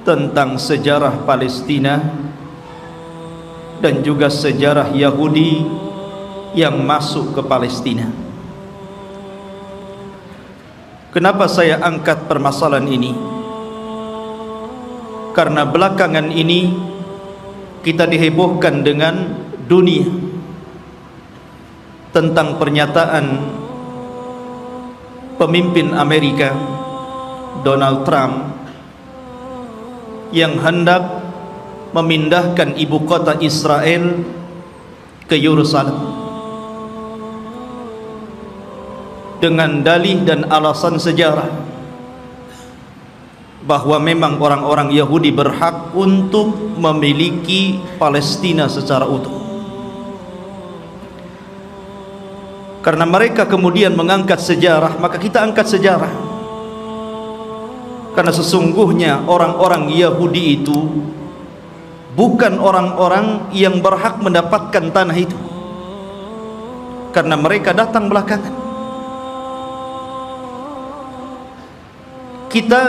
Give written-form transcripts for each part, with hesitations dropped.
tentang sejarah Palestina dan juga sejarah Yahudi yang masuk ke Palestina. Kenapa saya angkat permasalahan ini? Karena belakangan ini kita dihebohkan dengan dunia tentang pernyataan pemimpin Amerika Donald Trump yang hendak memindahkan ibu kota Israel ke Yerusalem dengan dalih dan alasan sejarah bahwa memang orang-orang Yahudi berhak untuk memiliki Palestina secara utuh. Karena mereka kemudian mengangkat sejarah, maka kita angkat sejarah. Karena sesungguhnya orang-orang Yahudi itu bukan orang-orang yang berhak mendapatkan tanah itu, karena mereka datang belakangan. Kita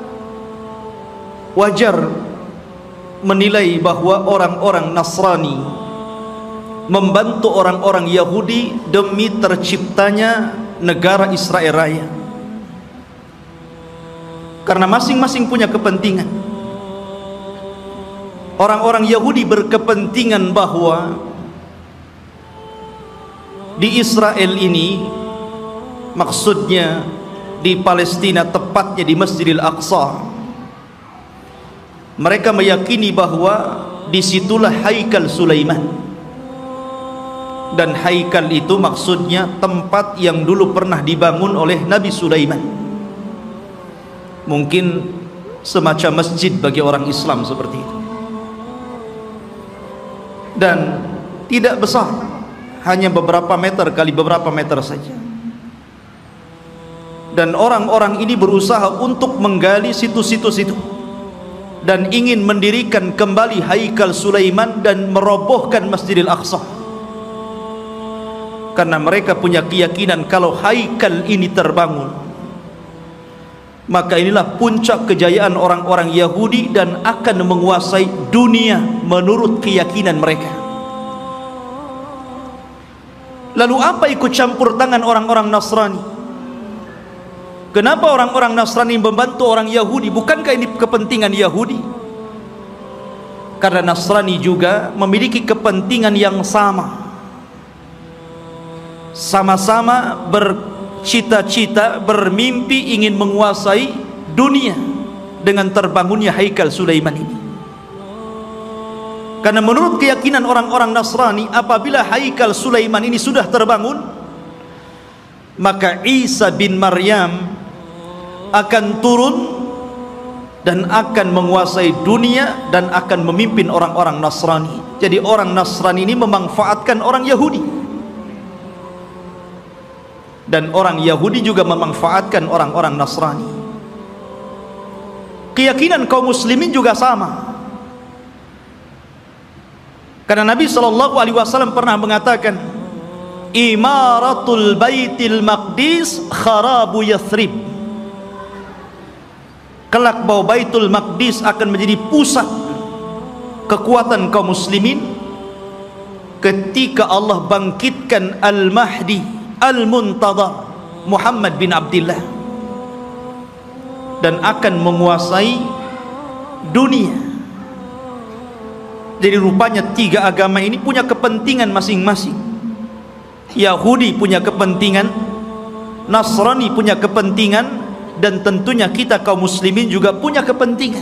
wajar menilai bahwa orang-orang Nasrani membantu orang-orang Yahudi demi terciptanya negara Israel Raya, karena masing-masing punya kepentingan. Orang-orang Yahudi berkepentingan bahwa di Israel ini, maksudnya di Palestina, tepatnya di Masjidil Aqsa, mereka meyakini bahwa disitulah Haikal Sulaiman. Dan Haikal itu maksudnya tempat yang dulu pernah dibangun oleh Nabi Sulaiman. Mungkin semacam masjid bagi orang Islam seperti itu. Dan tidak besar, hanya beberapa meter kali beberapa meter saja. Dan orang-orang ini berusaha untuk menggali situs-situs itu dan ingin mendirikan kembali Haikal Sulaiman dan merobohkan Masjidil Aqsa, karena mereka punya keyakinan kalau Haikal ini terbangun, maka inilah puncak kejayaan orang-orang Yahudi dan akan menguasai dunia menurut keyakinan mereka. Lalu apa ikut campur tangan orang-orang Nasrani? Kenapa orang-orang Nasrani membantu orang Yahudi? Bukankah ini kepentingan Yahudi? Karena Nasrani juga memiliki kepentingan yang sama. Sama-sama bercita-cita, bermimpi ingin menguasai dunia dengan terbangunnya Haikal Sulaiman ini. Karena menurut keyakinan orang-orang Nasrani, apabila Haikal Sulaiman ini sudah terbangun, maka Isa bin Maryam akan turun dan akan menguasai dunia dan akan memimpin orang-orang Nasrani. Jadi orang Nasrani ini memanfaatkan orang Yahudi, dan orang Yahudi juga memanfaatkan orang-orang Nasrani. Keyakinan kaum muslimin juga sama. Karena Nabi SAW pernah mengatakan, Imaratul Baitil Maqdis kharabu Yathrib. Kelak bahwa Baitul Maqdis akan menjadi pusat kekuatan kaum muslimin ketika Allah bangkitkan Al-Mahdi Al-Muntadhar Muhammad bin Abdullah, dan akan menguasai dunia. Jadi rupanya tiga agama ini punya kepentingan masing-masing. Yahudi punya kepentingan, Nasrani punya kepentingan, dan tentunya kita kaum muslimin juga punya kepentingan.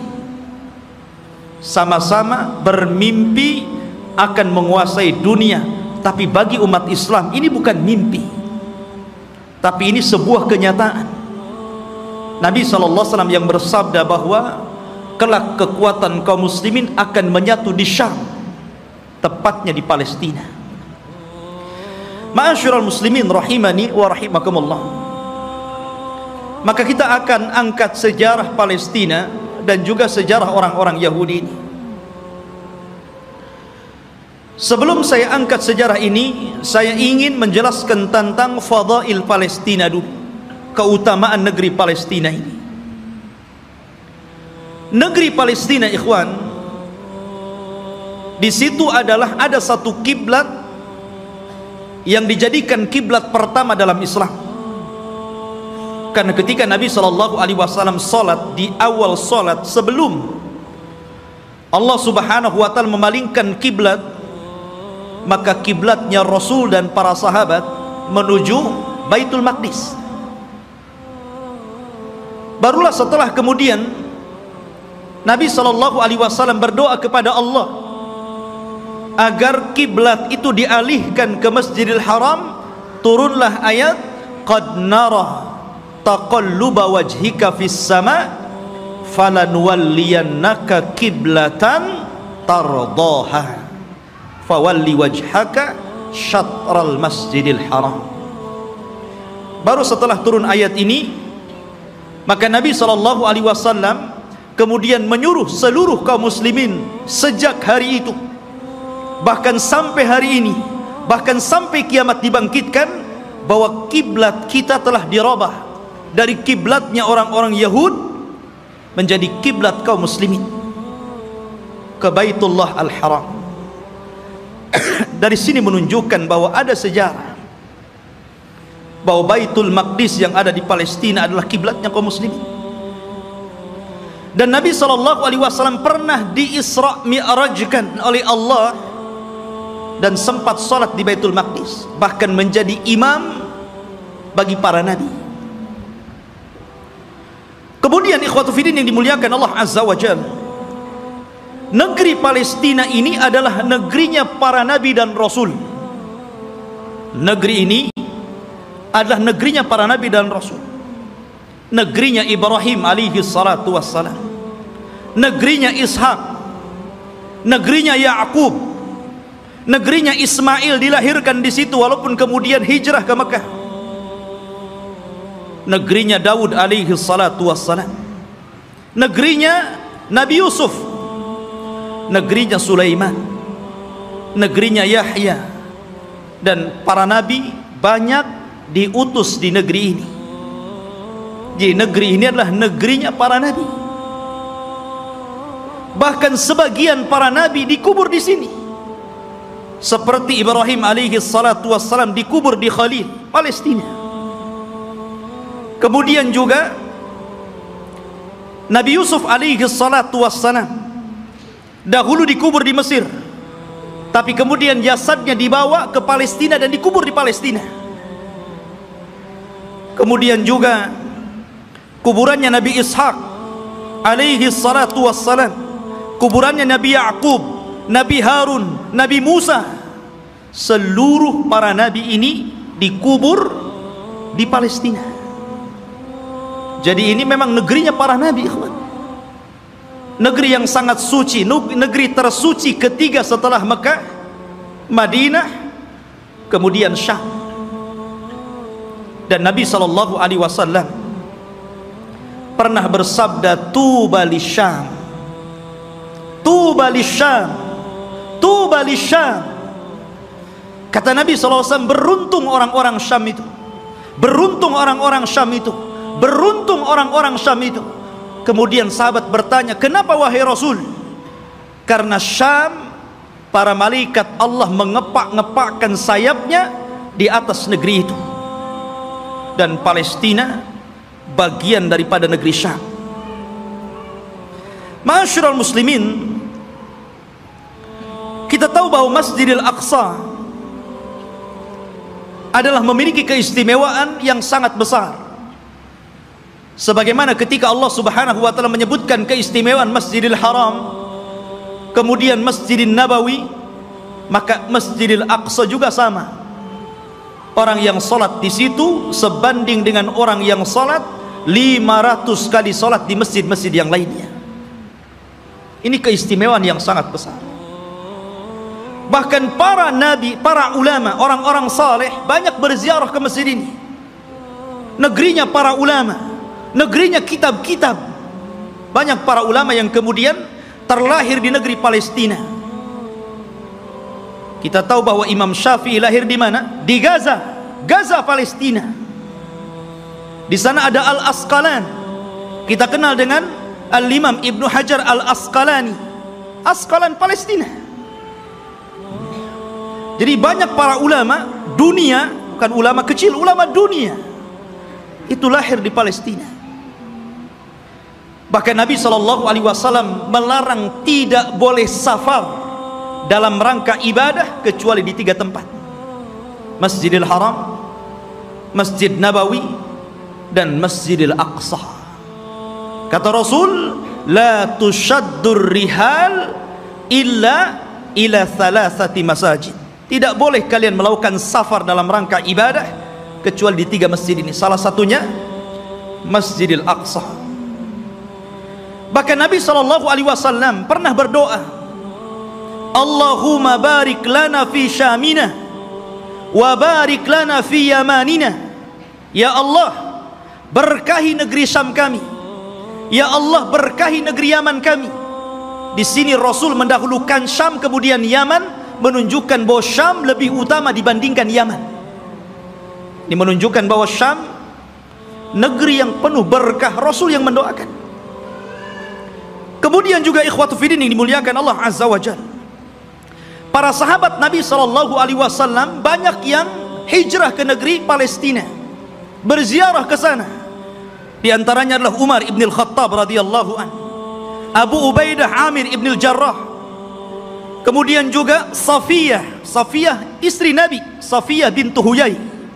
Sama-sama bermimpi akan menguasai dunia. Tapi bagi umat Islam ini bukan mimpi, tapi ini sebuah kenyataan. Nabi SAW yang bersabda bahwa kelak kekuatan kaum muslimin akan menyatu di Syam, tepatnya di Palestina. Ma'asyiral muslimin rahimani wa rahimakumullah. Maka kita akan angkat sejarah Palestina dan juga sejarah orang-orang Yahudi ini. Sebelum saya angkat sejarah ini, saya ingin menjelaskan tentang fadail Palestina dulu, keutamaan negeri Palestina ini. negeri Palestina, ikhwan, di situ ada satu kiblat yang dijadikan kiblat pertama dalam Islam. Karena ketika Nabi SAW salat, di awal salat sebelum Allah Subhanahu wa taala memalingkan kiblat, maka kiblatnya Rasul dan para sahabat menuju Baitul Maqdis. Barulah setelah kemudian Nabi SAW berdoa kepada Allah agar kiblat itu dialihkan ke Masjidil Haram. Turunlah ayat, qad nara taqalluba wajhika fis sama falanuwalliyannaka kiblatan tardaha fawalli wajhaka syatral Masjidil Haram. Baru setelah turun ayat ini, maka Nabi SAW kemudian menyuruh seluruh kaum muslimin sejak hari itu, bahkan sampai hari ini, bahkan sampai kiamat dibangkitkan, bahwa kiblat kita telah dirubah dari kiblatnya orang-orang Yahud menjadi kiblat kaum muslimin ke Baitullah Al-Haram. Dari sini menunjukkan bahwa ada sejarah bahwa Baitul Maqdis yang ada di Palestina adalah kiblatnya kaum muslimin. Dan Nabi SAW pernah di-Isra Mi'rajkan oleh Allah dan sempat salat di Baitul Maqdis, bahkan menjadi imam bagi para nabi. Kemudian ikhwatu fiddin yang dimuliakan Allah Azza wa Jalla, negeri Palestina ini adalah negerinya para nabi dan rasul. Negeri ini adalah negerinya para nabi dan rasul. Negerinya Ibrahim alaihi salatu wassalam, negerinya Ishak, negerinya Ya'qub, negerinya Ismail dilahirkan di situ walaupun kemudian hijrah ke Mekah. Negerinya Daud alaihi salatu wassalam, negerinya Nabi Yusuf, negerinya Sulaiman, negerinya Yahya, dan para nabi banyak diutus di negeri ini. Jadi negeri ini adalah negerinya para nabi. Bahkan sebagian para nabi dikubur di sini, seperti Ibrahim alaihi salatu wassalam dikubur di Khalil, Palestina. Kemudian juga Nabi Yusuf alaihi salatu wassalam dahulu dikubur di Mesir, tapi kemudian jasadnya dibawa ke Palestina dan dikubur di Palestina. Kemudian juga kuburannya Nabi Ishak alaihi salatu wassalam, kuburannya Nabi Ya'qub, Nabi Harun, Nabi Musa, seluruh para nabi ini dikubur di Palestina. Jadi ini memang negerinya para nabi, ikhwan. Negeri yang sangat suci, negeri tersuci ketiga setelah Mekah, Madinah, kemudian Syam. Dan Nabi SAW pernah bersabda, tuba lisyam, tuba lisyam, tuba lisyam. Kata Nabi SAW, beruntung orang-orang Syam itu, beruntung orang-orang Syam itu, beruntung orang-orang Syam itu. Kemudian sahabat bertanya, kenapa wahai Rasul? Karena Syam, para malaikat Allah mengepak-ngepakkan sayapnya di atas negeri itu, dan Palestina bagian daripada negeri Syam. Ma'asyiral muslimin, kita tahu bahwa Masjidil Aqsa adalah memiliki keistimewaan yang sangat besar. Sebagaimana ketika Allah Subhanahu wa taala menyebutkan keistimewaan Masjidil Haram, kemudian Masjidil Nabawi, maka Masjidil Aqsa juga sama. Orang yang salat di situ sebanding dengan orang yang salat 500 kali salat di masjid-masjid yang lainnya. Ini keistimewaan yang sangat besar. Bahkan para nabi, para ulama, orang-orang saleh banyak berziarah ke masjid ini. Negerinya para ulama, negerinya kitab-kitab. Banyak para ulama yang kemudian terlahir di negeri Palestina. Kita tahu bahwa Imam Syafi'i lahir di mana? Di Gaza, Gaza Palestina. Di sana ada Al-Asqalan, kita kenal dengan Al-Imam Ibnu Hajar Al-Asqalani, Asqalan, Palestina. Jadi banyak para ulama dunia, bukan ulama kecil, ulama dunia itu lahir di Palestina. Bahkan Nabi SAW melarang tidak boleh safar dalam rangka ibadah kecuali di 3 tempat: Masjidil Haram, Masjid Nabawi, dan Masjidil Aqsa. Kata Rasul, la tushaddur rihal illa ila thalathati masajid. Tidak boleh kalian melakukan safar dalam rangka ibadah kecuali di 3 masjid ini. Salah satunya Masjidil Aqsa. Bahkan Nabi SAW pernah berdoa, Allahumma barik lana fi syamina wa barik lana fi yamanina. Ya Allah, berkahi negeri Syam kami. Ya Allah, berkahi negeri Yaman kami. Di sini Rasul mendahulukan Syam kemudian Yaman, menunjukkan bahwa Syam lebih utama dibandingkan Yaman. Ini menunjukkan bahwa Syam negeri yang penuh berkah, Rasul yang mendoakan. Kemudian juga ikhwatu fiddin yang dimuliakan Allah Azza wa Jalla, para sahabat Nabi SAW banyak yang hijrah ke negeri Palestina, berziarah ke sana. Di antaranya adalah Umar ibn al-Khattab radhiyallahu anhu, Abu Ubaidah Amir ibn al-Jarrah, kemudian juga Safiyah istri Nabi, Safiyah bintu Huyai,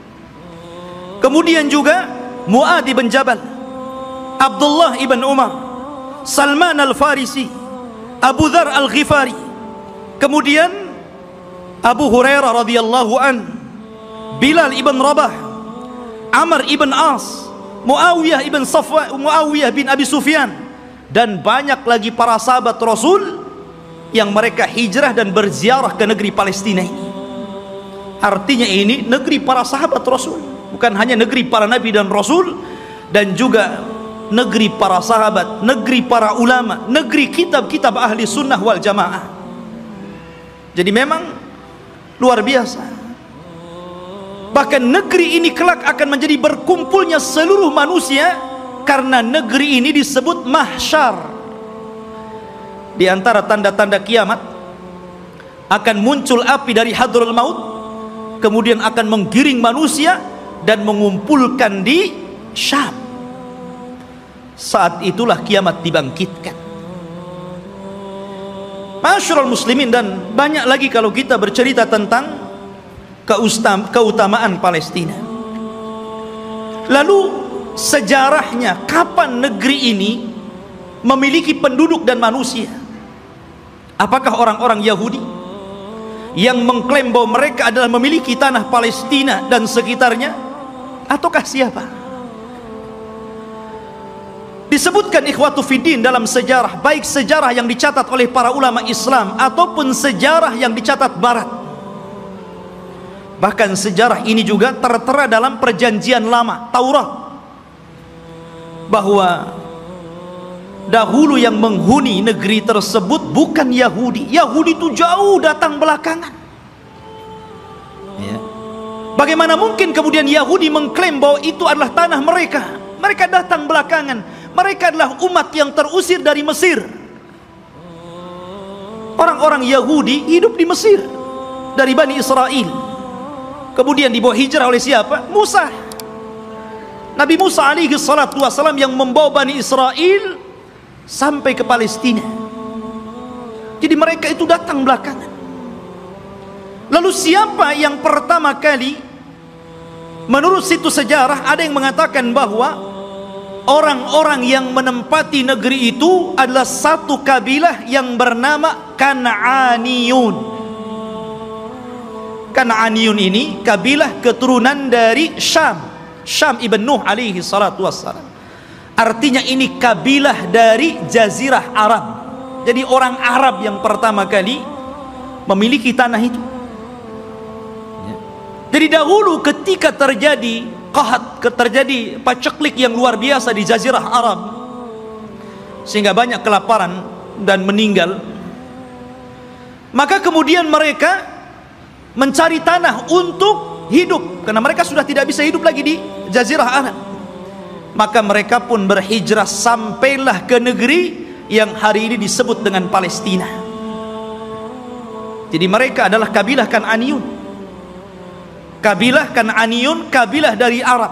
kemudian juga Mu'ad ibn Jabal, Abdullah ibn Umar, Salman al-Farisi, Abu Dhar al-Ghifari, kemudian Abu Hurairah radhiyallahu an, Bilal ibn Rabah, Amr ibn As, Muawiyah bin Abi Sufyan, dan banyak lagi para sahabat Rasul yang mereka hijrah dan berziarah ke negeri Palestina ini. Artinya ini negeri para sahabat Rasul, bukan hanya negeri para nabi dan rasul, dan juga negeri para sahabat, negeri para ulama, negeri kitab-kitab ahli sunnah wal jamaah. Jadi memang luar biasa. Bahkan negeri ini kelak akan menjadi berkumpulnya seluruh manusia, karena negeri ini disebut mahsyar. Di antara tanda-tanda kiamat, akan muncul api dari hadraul maut, kemudian akan menggiring manusia dan mengumpulkan di Syam. Saat itulah kiamat dibangkitkan. Masyarul muslimin, dan banyak lagi kalau kita bercerita tentang keutamaan Palestina. Lalu sejarahnya, kapan negeri ini memiliki penduduk dan manusia? Apakah orang-orang Yahudi yang mengklaim bahwa mereka adalah memiliki tanah Palestina dan sekitarnya, ataukah siapa? Disebutkan ikhwatu fiddin dalam sejarah, baik sejarah yang dicatat oleh para ulama Islam ataupun sejarah yang dicatat Barat. Bahkan sejarah ini juga tertera dalam perjanjian lama, Taurat, bahwa dahulu yang menghuni negeri tersebut bukan Yahudi. Yahudi itu jauh datang belakangan. Ya. Bagaimana mungkin kemudian Yahudi mengklaim bahwa itu adalah tanah mereka? Mereka datang belakangan. Mereka adalah umat yang terusir dari Mesir. Orang-orang Yahudi hidup di Mesir dari Bani Israel. Kemudian dibawa hijrah oleh siapa? Musa. Nabi Musa alaihi salatu wassalam yang membawa Bani Israel sampai ke Palestina. Jadi mereka itu datang belakangan. Lalu siapa yang pertama kali? Menurut situs sejarah ada yang mengatakan bahwa orang-orang yang menempati negeri itu adalah satu kabilah yang bernama Kan'aniyun. Kan'aniyun ini kabilah keturunan dari Syam, Syam ibn Nuh alaihi salatu wassalam. Artinya ini kabilah dari Jazirah Arab. Jadi orang Arab yang pertama kali memiliki tanah itu. Jadi dahulu ketika terjadi qahat, terjadi paceklik yang luar biasa di Jazirah Arab, sehingga banyak kelaparan dan meninggal, maka kemudian mereka mencari tanah untuk hidup, karena mereka sudah tidak bisa hidup lagi di Jazirah Arab. maka mereka pun berhijrah sampailah ke negeri yang hari ini disebut dengan Palestina. Jadi mereka adalah kabilah Kan'aniyun. Kabilah Kan'aniyun, kabilah dari Arab.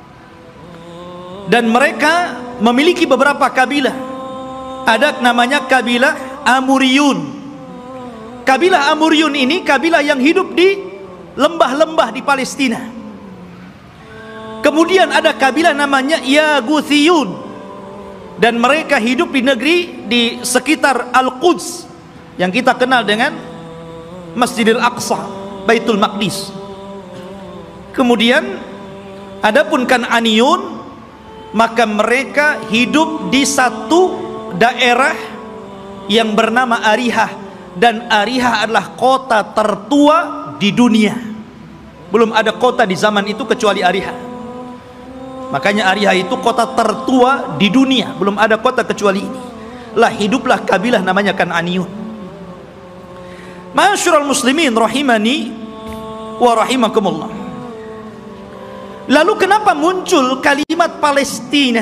Dan mereka memiliki beberapa kabilah. Ada namanya kabilah Amuriyun. Kabilah Amuriyun ini kabilah yang hidup di lembah-lembah di Palestina. Kemudian ada kabilah namanya Yaguthiyun, dan mereka hidup di negeri di sekitar Al-Quds yang kita kenal dengan Masjidil Aqsa, Baitul Maqdis. Kemudian adapun Kan'aniyun, maka mereka hidup di satu daerah yang bernama Arihah, dan Arihah adalah kota tertua di dunia. Belum ada kota di zaman itu kecuali Arihah. Makanya Arihah itu kota tertua di dunia, belum ada kota kecuali ini. Lah hiduplah kabilah namanya Kan'aniyun. Ma'asyiral muslimin rahimani wa rahimakumullah. Lalu kenapa muncul kalimat Palestina?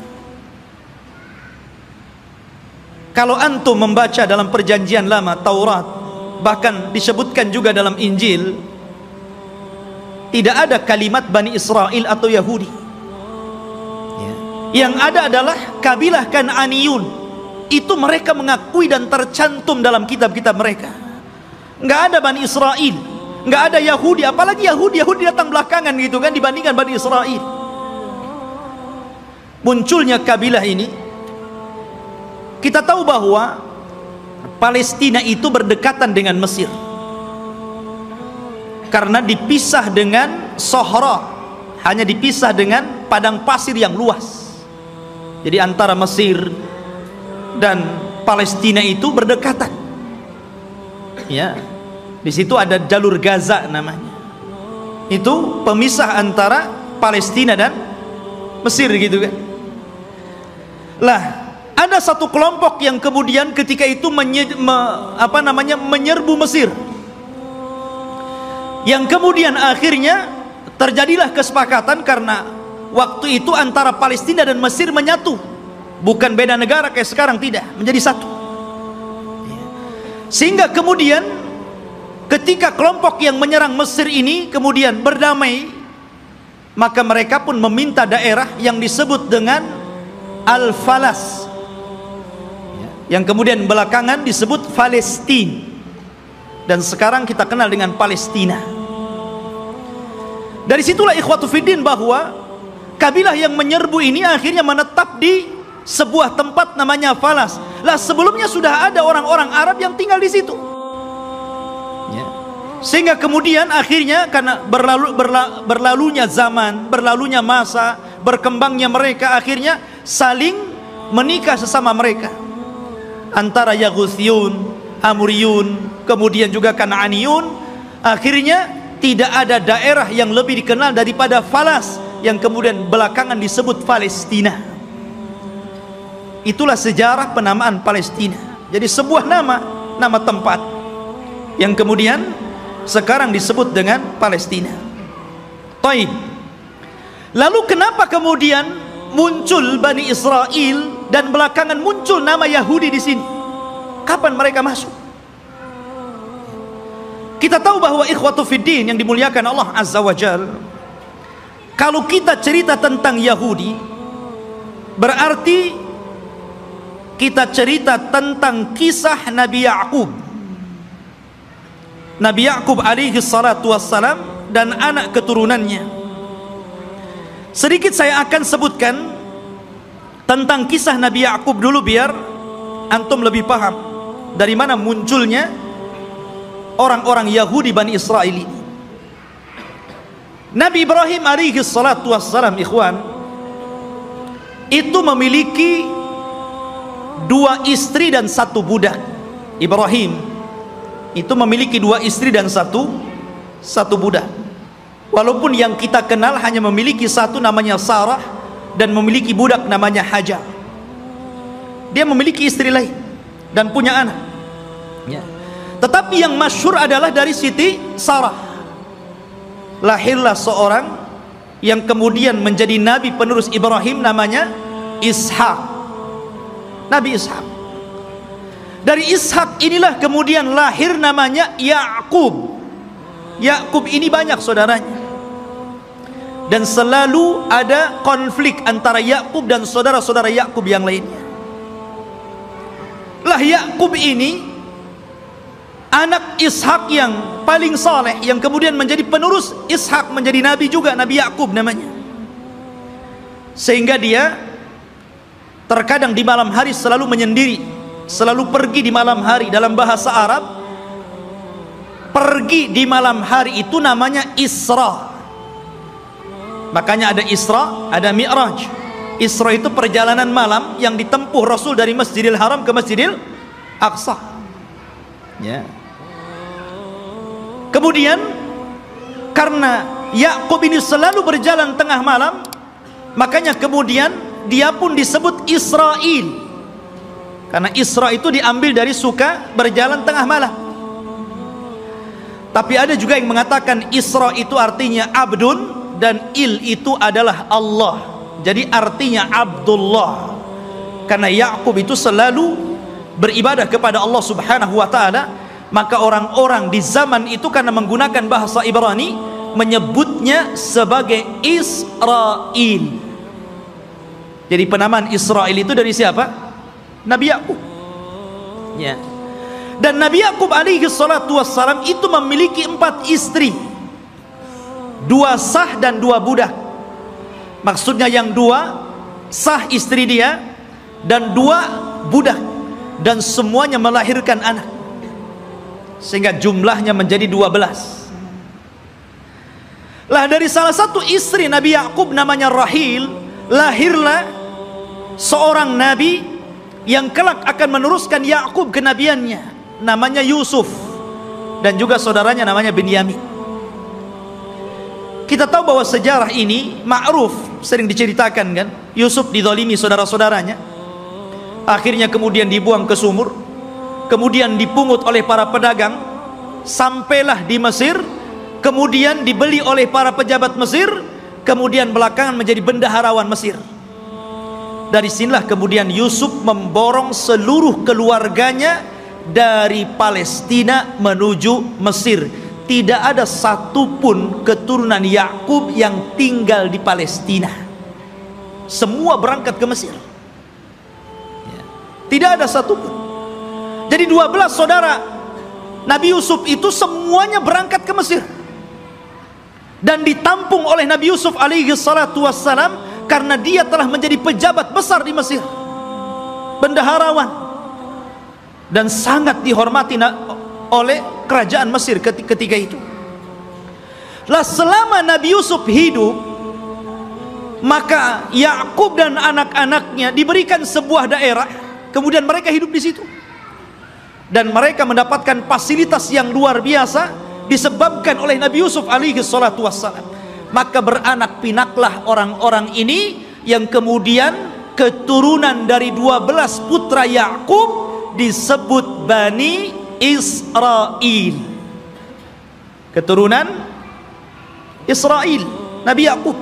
Kalau antum membaca dalam perjanjian lama Taurat, bahkan disebutkan juga dalam Injil, tidak ada kalimat Bani Israel atau Yahudi. Yang ada adalah kabilah Kan'aniyun. Itu mereka mengakui dan tercantum dalam kitab-kitab mereka. Nggak ada Bani Israel, nggak ada Yahudi. Apalagi Yahudi datang belakangan gitu kan, dibandingkan Bani Israel. Munculnya kabilah ini, kita tahu bahwa Palestina itu berdekatan dengan Mesir, karena dipisah dengan Sohra, hanya dipisah dengan padang pasir yang luas. Jadi antara Mesir dan Palestina itu berdekatan. Ya, di situ ada jalur Gaza namanya. Itu pemisah antara Palestina dan Mesir gitu kan. Lah, ada satu kelompok yang kemudian ketika itu menyerbu Mesir. Yang kemudian akhirnya terjadilah kesepakatan, karena waktu itu antara Palestina dan Mesir menyatu, bukan beda negara kayak sekarang, tidak, menjadi satu. Sehingga kemudian ketika kelompok yang menyerang Mesir ini kemudian berdamai, maka mereka pun meminta daerah yang disebut dengan Al-Falas, yang kemudian belakangan disebut Palestina, dan sekarang kita kenal dengan Palestina. Dari situlah ikhwatu fiddin bahwa kabilah yang menyerbu ini akhirnya menetap di sebuah tempat namanya Falas. Lah sebelumnya sudah ada orang-orang Arab yang tinggal di situ. Ya. Sehingga kemudian akhirnya karena berlalunya zaman, berlalunya masa, berkembangnya mereka, akhirnya saling menikah sesama mereka. Antara Yaguthiyun, Amuriyun, kemudian juga Kan'aniyun. Akhirnya tidak ada daerah yang lebih dikenal daripada Falas, yang kemudian belakangan disebut Palestina. Itulah sejarah penamaan Palestina. Jadi sebuah nama tempat yang kemudian sekarang disebut dengan Palestina. Taib. Lalu kenapa kemudian muncul Bani Israel dan belakangan muncul nama Yahudi di sini? Kapan mereka masuk? Kita tahu bahwa ikhwatu fiddin yang dimuliakan Allah Azza wa Jalla, kalau kita cerita tentang Yahudi, berarti kita cerita tentang kisah Nabi Ya'qub. Nabi Ya'qub alaihi salatu wassalam dan anak keturunannya. Sedikit saya akan sebutkan tentang kisah Nabi Ya'qub dulu, biar antum lebih paham dari mana munculnya orang-orang Yahudi Bani Israel ini. Nabi Ibrahim alaihi salatu wassalam, ikhwan, itu memiliki 2 istri dan 1 budak. Ibrahim itu memiliki 2 istri dan 1 budak. Walaupun yang kita kenal hanya memiliki 1 namanya Sarah, dan memiliki budak namanya Hajar. Dia memiliki istri lain dan punya anak. Ya. Tetapi yang masyhur adalah dari Siti Sarah. Lahirlah seorang yang kemudian menjadi nabi penerus Ibrahim namanya Ishak. Nabi Ishak. Dari Ishak inilah kemudian lahir namanya Yakub. Yakub ini banyak saudaranya, dan selalu ada konflik antara Yakub dan saudara-saudara Yakub yang lainnya. Lah Yakub ini anak Ishak yang paling saleh, yang kemudian menjadi penerus Ishak, menjadi nabi juga, Nabi Yakub namanya. Sehingga dia terkadang di malam hari selalu menyendiri, selalu pergi di malam hari. Dalam bahasa Arab, pergi di malam hari itu namanya Isra. Makanya ada Isra, ada Mi'raj. Isra itu perjalanan malam yang ditempuh Rasul dari Masjidil Haram ke Masjidil Aqsa. Ya. Kemudian karena Yakub ini selalu berjalan tengah malam, makanya kemudian dia pun disebut Israil. Karena Isra itu diambil dari suka berjalan tengah malam. Tapi ada juga yang mengatakan Isra itu artinya abdun, dan il itu adalah Allah. Jadi artinya Abdullah. Karena Yakub itu selalu beribadah kepada Allah Subhanahu wa taala, maka orang-orang di zaman itu karena menggunakan bahasa Ibrani menyebutnya sebagai Israil. Jadi penamaan Israil itu dari siapa? Nabi Yakub. Ya. Dan Nabi Yakub alaihi salatu wassalam itu memiliki 4 istri, 2 sah dan 2 budak. Maksudnya yang 2 sah istri dia dan 2 budak, dan semuanya melahirkan anak, sehingga jumlahnya menjadi 12. Lah dari salah satu istri Nabi Yakub namanya Rahil, lahirlah seorang nabi yang kelak akan meneruskan Yakub kenabiannya, namanya Yusuf, dan juga saudaranya namanya Binyamin. Kita tahu bahwa sejarah ini ma'ruf, sering diceritakan kan. Yusuf dizalimi saudara-saudaranya, akhirnya kemudian dibuang ke sumur, kemudian dipungut oleh para pedagang, sampailah di Mesir, kemudian dibeli oleh para pejabat Mesir, kemudian belakangan menjadi bendaharawan Mesir. Dari sinilah kemudian Yusuf memborong seluruh keluarganya dari Palestina menuju Mesir. Tidak ada satupun keturunan Yakub yang tinggal di Palestina. Semua berangkat ke Mesir. Tidak ada satupun. Jadi 12 saudara Nabi Yusuf itu semuanya berangkat ke Mesir, dan ditampung oleh Nabi Yusuf alaihi salatu wassalam karena dia telah menjadi pejabat besar di Mesir, bendaharawan, dan sangat dihormati oleh kerajaan Mesir ketika itu. Lah selama Nabi Yusuf hidup, maka Yakub dan anak-anaknya diberikan sebuah daerah, kemudian mereka hidup di situ, dan mereka mendapatkan fasilitas yang luar biasa disebabkan oleh Nabi Yusuf alaihi salatu wassalam. Maka beranak pinaklah orang-orang ini yang kemudian keturunan dari 12 putra Yakub disebut Bani Israil. Keturunan Israil, Nabi Yakub.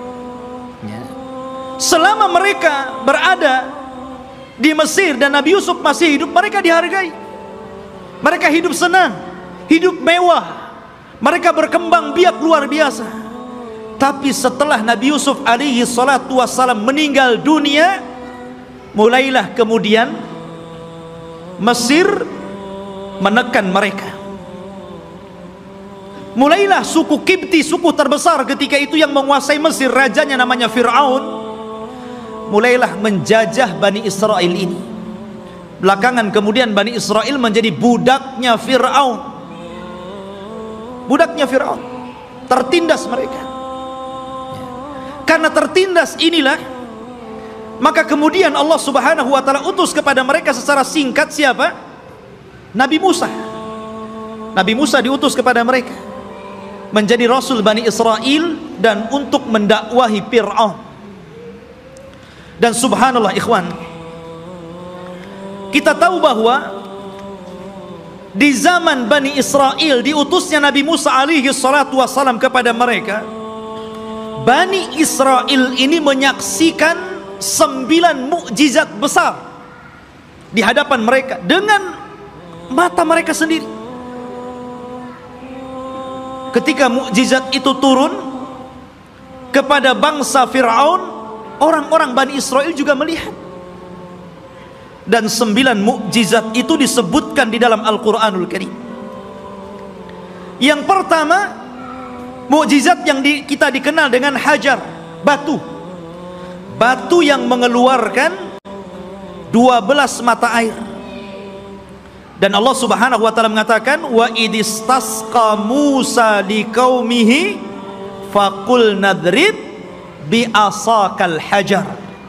Selama mereka berada di Mesir dan Nabi Yusuf masih hidup, mereka dihargai. Mereka hidup senang, hidup mewah, mereka berkembang biak luar biasa. Tapi setelah Nabi Yusuf alaihi salatu wassalam meninggal dunia, mulailah kemudian Mesir menekan mereka. Mulailah suku Kipti, suku terbesar ketika itu yang menguasai Mesir, rajanya namanya Fir'aun, mulailah menjajah Bani Israel ini. Belakangan kemudian Bani Israel menjadi budaknya Fir'aun. Budaknya Fir'aun, tertindas mereka. Karena tertindas inilah, maka kemudian Allah Subhanahu wa ta'ala utus kepada mereka secara singkat siapa? Nabi Musa. Nabi Musa diutus kepada mereka menjadi Rasul Bani Israel dan untuk mendakwahi Fir'aun. Dan subhanallah ikhwan, kita tahu bahwa di zaman Bani Israel diutusnya Nabi Musa alaihi salatu wassalam kepada mereka, Bani Israel ini menyaksikan 9 mukjizat besar di hadapan mereka dengan mata mereka sendiri. Ketika mukjizat itu turun kepada bangsa Fir'aun, orang-orang Bani Israel juga melihat. Dan 9 mukjizat itu disebutkan di dalam Al-Quranul Karim. Yang pertama, mukjizat yang kita dikenal dengan hajar, batu. Batu yang mengeluarkan 12 mata air. Dan Allah Subhanahu wa taala mengatakan, wa idistasqa Musa liqaumihi faqul nadrib bi asakal hajar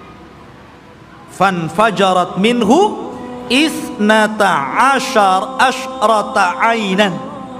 fanfajarat minhu ithnata asyrata ainan.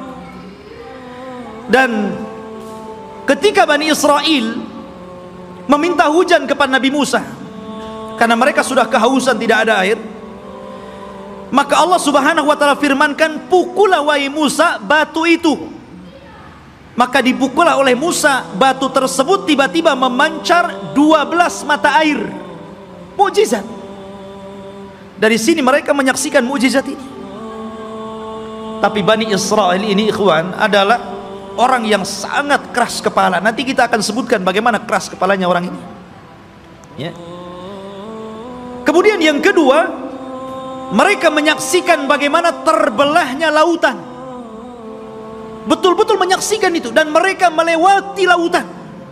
Dan ketika Bani Israel meminta hujan kepada Nabi Musa karena mereka sudah kehausan, tidak ada air, maka Allah Subhanahu wa taala firmankan, pukullah wahai Musa batu itu. Maka dipukullah oleh Musa batu tersebut, tiba-tiba memancar 12 mata air. Mukjizat. Dari sini mereka menyaksikan mukjizat ini. Tapi Bani Israel ini, ikhwan, adalah orang yang sangat keras kepala. Nanti kita akan sebutkan bagaimana keras kepalanya orang ini, ya. Kemudian yang kedua, mereka menyaksikan bagaimana terbelahnya lautan. Betul-betul menyaksikan itu. Dan mereka melewati lautan.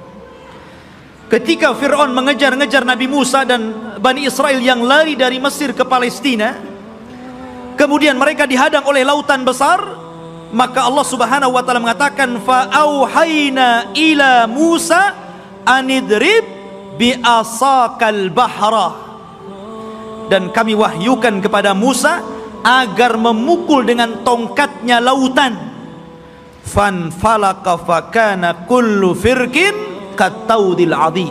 Ketika Fir'aun mengejar-ngejar Nabi Musa dan Bani Israel yang lari dari Mesir ke Palestina, kemudian mereka dihadang oleh lautan besar, maka Allah Subhanahu wa taala mengatakan, fa'auhayna ila Musa anidrib bi asakal bahra. Dan kami wahyukan kepada Musa agar memukul dengan tongkatnya lautan. Fanfalaka fakana kullu firqin kataudil adhim.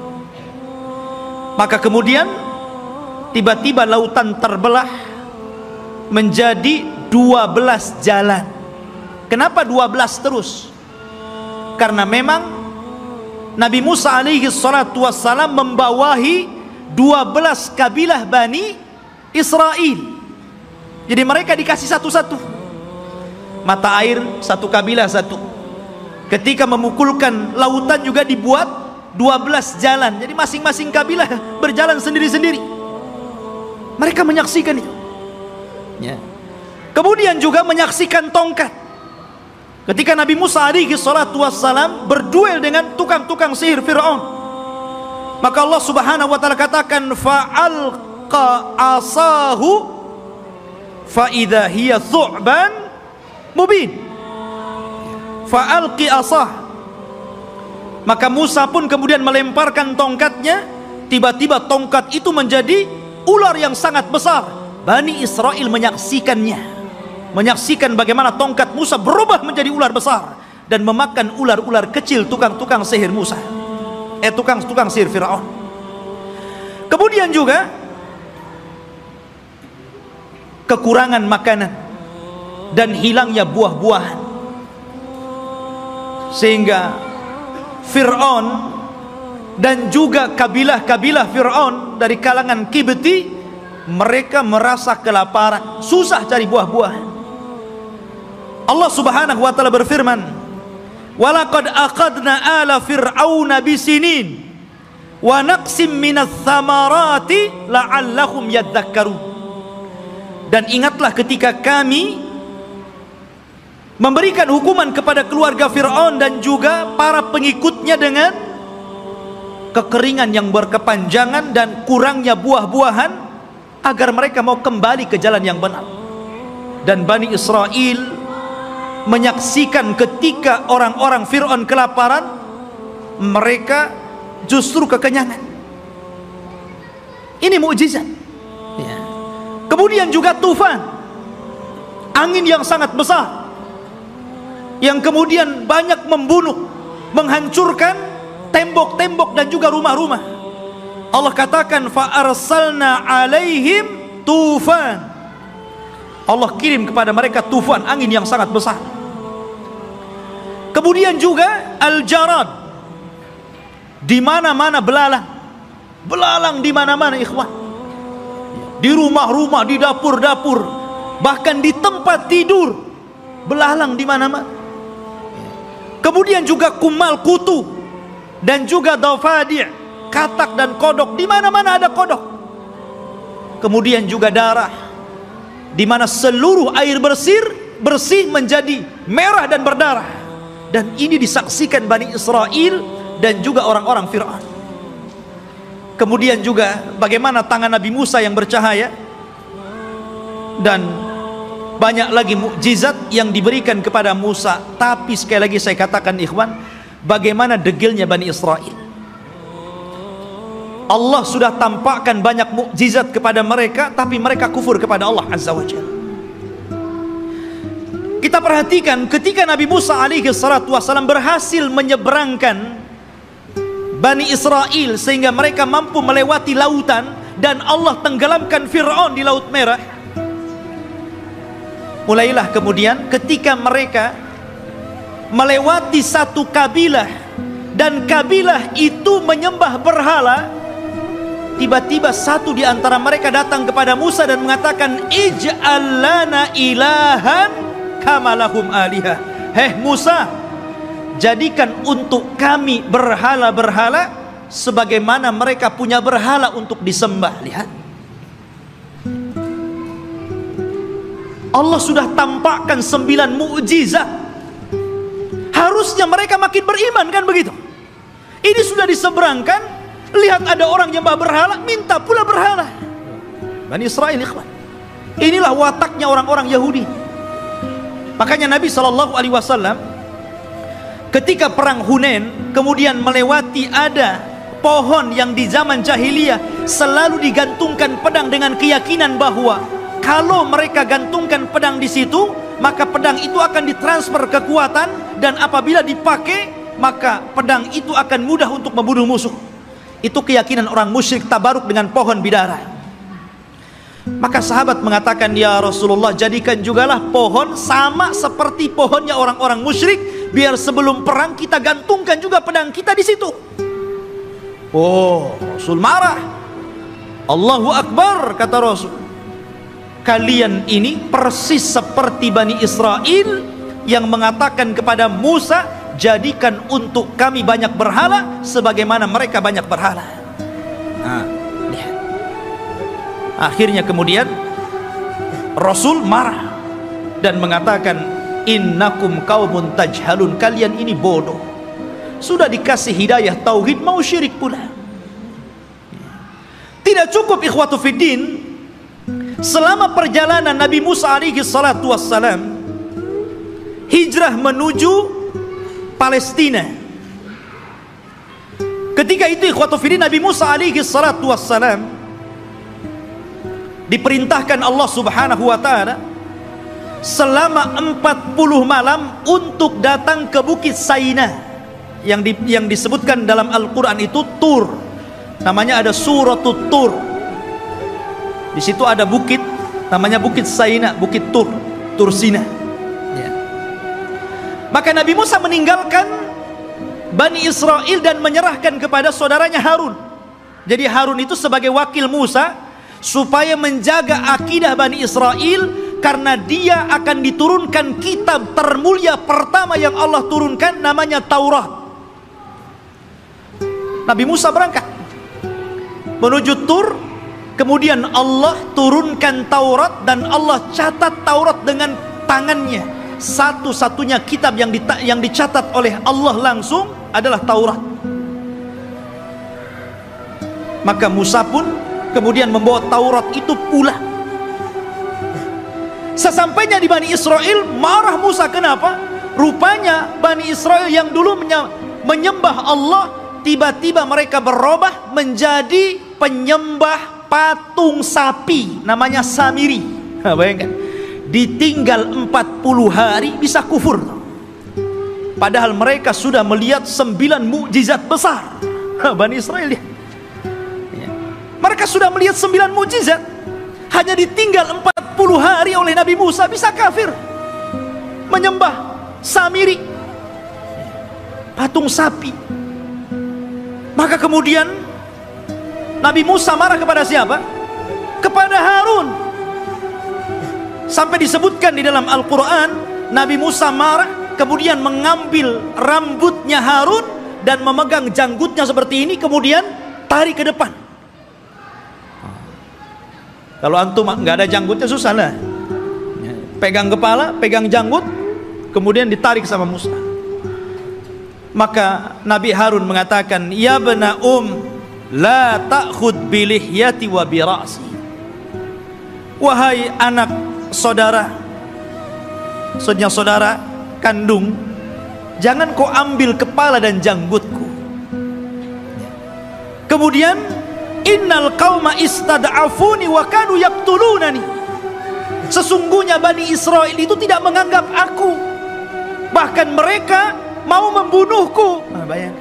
Maka kemudian tiba-tiba lautan terbelah menjadi 12 jalan. Kenapa 12 terus? Karena memang Nabi Musa alaihi salatu wassalam membawahi 12 kabilah Bani Israel. Jadi mereka dikasih satu-satu mata air, satu kabilah satu. Ketika memukulkan lautan juga dibuat 12 jalan. Jadi masing-masing kabilah berjalan sendiri-sendiri. Mereka menyaksikan itu, ya. Kemudian juga menyaksikan tongkat. Ketika Nabi Musa alaihi salatu wassalam berduel dengan tukang-tukang sihir Fir'aun, maka Allah Subhanahu wa taala katakan, fa'alqa asahu fa idza hiya thu'ban mubin. Fa'alqi asah. Maka Musa pun kemudian melemparkan tongkatnya, tiba-tiba tongkat itu menjadi ular yang sangat besar. Bani Israel menyaksikannya, menyaksikan bagaimana tongkat Musa berubah menjadi ular besar dan memakan ular-ular kecil tukang-tukang sihir Musa. Tukang-tukang sihir Fir'aun. Kemudian juga kekurangan makanan dan hilangnya buah-buahan, sehingga Fir'aun dan juga kabilah-kabilah Fir'aun dari kalangan Kibti, mereka merasa kelaparan, susah cari buah-buahan. Allah Subhanahu wa taala berfirman, walaqad aqadna ala fir'auna bisinin wa naqsim minats thamarati la'allahum yadhakkarun. Dan ingatlah ketika kami memberikan hukuman kepada keluarga Fir'aun dan juga para pengikutnya dengan kekeringan yang berkepanjangan dan kurangnya buah-buahan, agar mereka mau kembali ke jalan yang benar. Dan Bani Israel menyaksikan ketika orang-orang Fir'aun kelaparan, mereka justru kekenyangan. Ini mukjizat, ya. Kemudian juga tufan, angin yang sangat besar, yang kemudian banyak membunuh, menghancurkan tembok-tembok dan juga rumah-rumah. Allah katakan, fa arsalna alaihim tufan. Allah kirim kepada mereka tufan, angin yang sangat besar. Kemudian juga al-jarad, Di mana-mana belalang. Belalang di mana-mana, ikhwan. Di rumah-rumah, di dapur-dapur, bahkan di tempat tidur, belalang di mana-mana. Kemudian juga kumal kutu dan juga dafadi', katak dan kodok, di mana-mana ada kodok. Kemudian juga darah, di mana seluruh air bersih menjadi merah dan berdarah. Dan ini disaksikan Bani Israel dan juga orang-orang Fir'aun. Kemudian juga bagaimana tangan Nabi Musa yang bercahaya, dan banyak lagi mukjizat yang diberikan kepada Musa. Tapi sekali lagi saya katakan, ikhwan, bagaimana degilnya Bani Israel. Allah sudah tampakkan banyak mukjizat kepada mereka, tapi mereka kufur kepada Allah Azza wa Jalla. Kita perhatikan ketika Nabi Musa alaihi salatu wassalam berhasil menyeberangkan Bani Israel sehingga mereka mampu melewati lautan, dan Allah tenggelamkan Fir'aun di Laut Merah. Mulailah kemudian ketika mereka melewati satu kabilah, dan kabilah itu menyembah berhala, tiba-tiba satu di antara mereka datang kepada Musa dan mengatakan, ij'al lana ilahan kama lahum alihah. Hei Musa, jadikan untuk kami berhala-berhala sebagaimana mereka punya berhala untuk disembah. Lihat, Allah sudah tampakkan 9 mukjizat. Harusnya mereka makin beriman, kan begitu? Ini sudah diseberangkan, lihat ada orang nyembah berhala, minta pula berhala. Bani Israel, ikhwan. Inilah wataknya orang-orang Yahudi. Makanya Nabi SAW ketika perang Hunain kemudian melewati ada pohon yang di zaman jahiliyah selalu digantungkan pedang dengan keyakinan bahwa kalau mereka gantungkan pedang di situ, maka pedang itu akan ditransfer kekuatan, dan apabila dipakai maka pedang itu akan mudah untuk membunuh musuh. Itu keyakinan orang musyrik tabaruk dengan pohon bidara. Maka sahabat mengatakan, ya Rasulullah, jadikan jugalah pohon sama seperti pohonnya orang-orang musyrik, biar sebelum perang kita gantungkan juga pedang kita di situ. Oh, Rasul marah. Allahu Akbar, kata Rasul. Kalian ini persis seperti Bani Israel yang mengatakan kepada Musa, jadikan untuk kami banyak berhala sebagaimana mereka banyak berhala. Nah, lihat. Akhirnya kemudian Rasul marah dan mengatakan, innakum qaumun tajhalun, kalian ini bodoh. Sudah dikasih hidayah tauhid mau syirik pula. Tidak cukup ikhwatu fiddin, selama perjalanan Nabi Musa alaihi salatu wassalam hijrah menuju Palestina, ketika itu ikhwatu fiddin Nabi Musa alaihi salatu wassalam diperintahkan Allah subhanahu wa ta'ala selama 40 malam untuk datang ke Bukit Saina yang disebutkan dalam Al-Quran itu Tur. Namanya ada Suratul Tur. Di situ ada bukit namanya Bukit Saina, Bukit Tur, Tur Sina ya. Maka Nabi Musa meninggalkan Bani Israel dan menyerahkan kepada saudaranya Harun. Jadi Harun itu sebagai wakil Musa supaya menjaga akidah Bani Israel, karena dia akan diturunkan kitab termulia pertama yang Allah turunkan, namanya Taurat. Nabi Musa berangkat menuju Tur, kemudian Allah turunkan Taurat, dan Allah catat Taurat dengan tangannya. Satu-satunya kitab yang dicatat oleh Allah langsung adalah Taurat. Maka Musa pun kemudian membawa Taurat itu pula. Sesampainya di Bani Israel, marah Musa. Kenapa? Rupanya Bani Israel yang dulu menyembah Allah, tiba-tiba mereka berubah menjadi penyembah patung sapi, namanya Samiri. Bayangkan, ditinggal 40 hari bisa kufur. Padahal mereka sudah melihat 9 mukjizat besar. Bani Israel ya. Mereka sudah melihat 9 mukjizat, hanya ditinggal 40 hari oleh Nabi Musa bisa kafir. Menyembah Samiri, patung sapi. Maka kemudian Nabi Musa marah kepada siapa? Kepada Harun. Sampai disebutkan di dalam Al-Quran, Nabi Musa marah, kemudian mengambil rambutnya Harun dan memegang janggutnya seperti ini, kemudian tarik ke depan. Kalau antum nggak ada janggutnya susah lah. Pegang kepala, pegang janggut, kemudian ditarik sama Musa. Maka Nabi Harun mengatakan, ya bena la ta'khud bilihyati wa bira'si. Wahai anak saudara, maksudnya saudara kandung, jangan kau ambil kepala dan janggutku. Kemudian, innal qauma istad'afuni wa kanu yaqtulunani. Sesungguhnya Bani Israel itu tidak menganggap aku, bahkan mereka mau membunuhku. Bayangkan.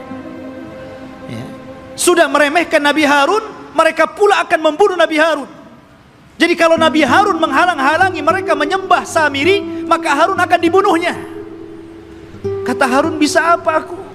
Sudah meremehkan Nabi Harun, mereka pula akan membunuh Nabi Harun. Jadi kalau Nabi Harun menghalang-halangi mereka menyembah Samiri, maka Harun akan dibunuhnya. Kata Harun, bisa apa aku?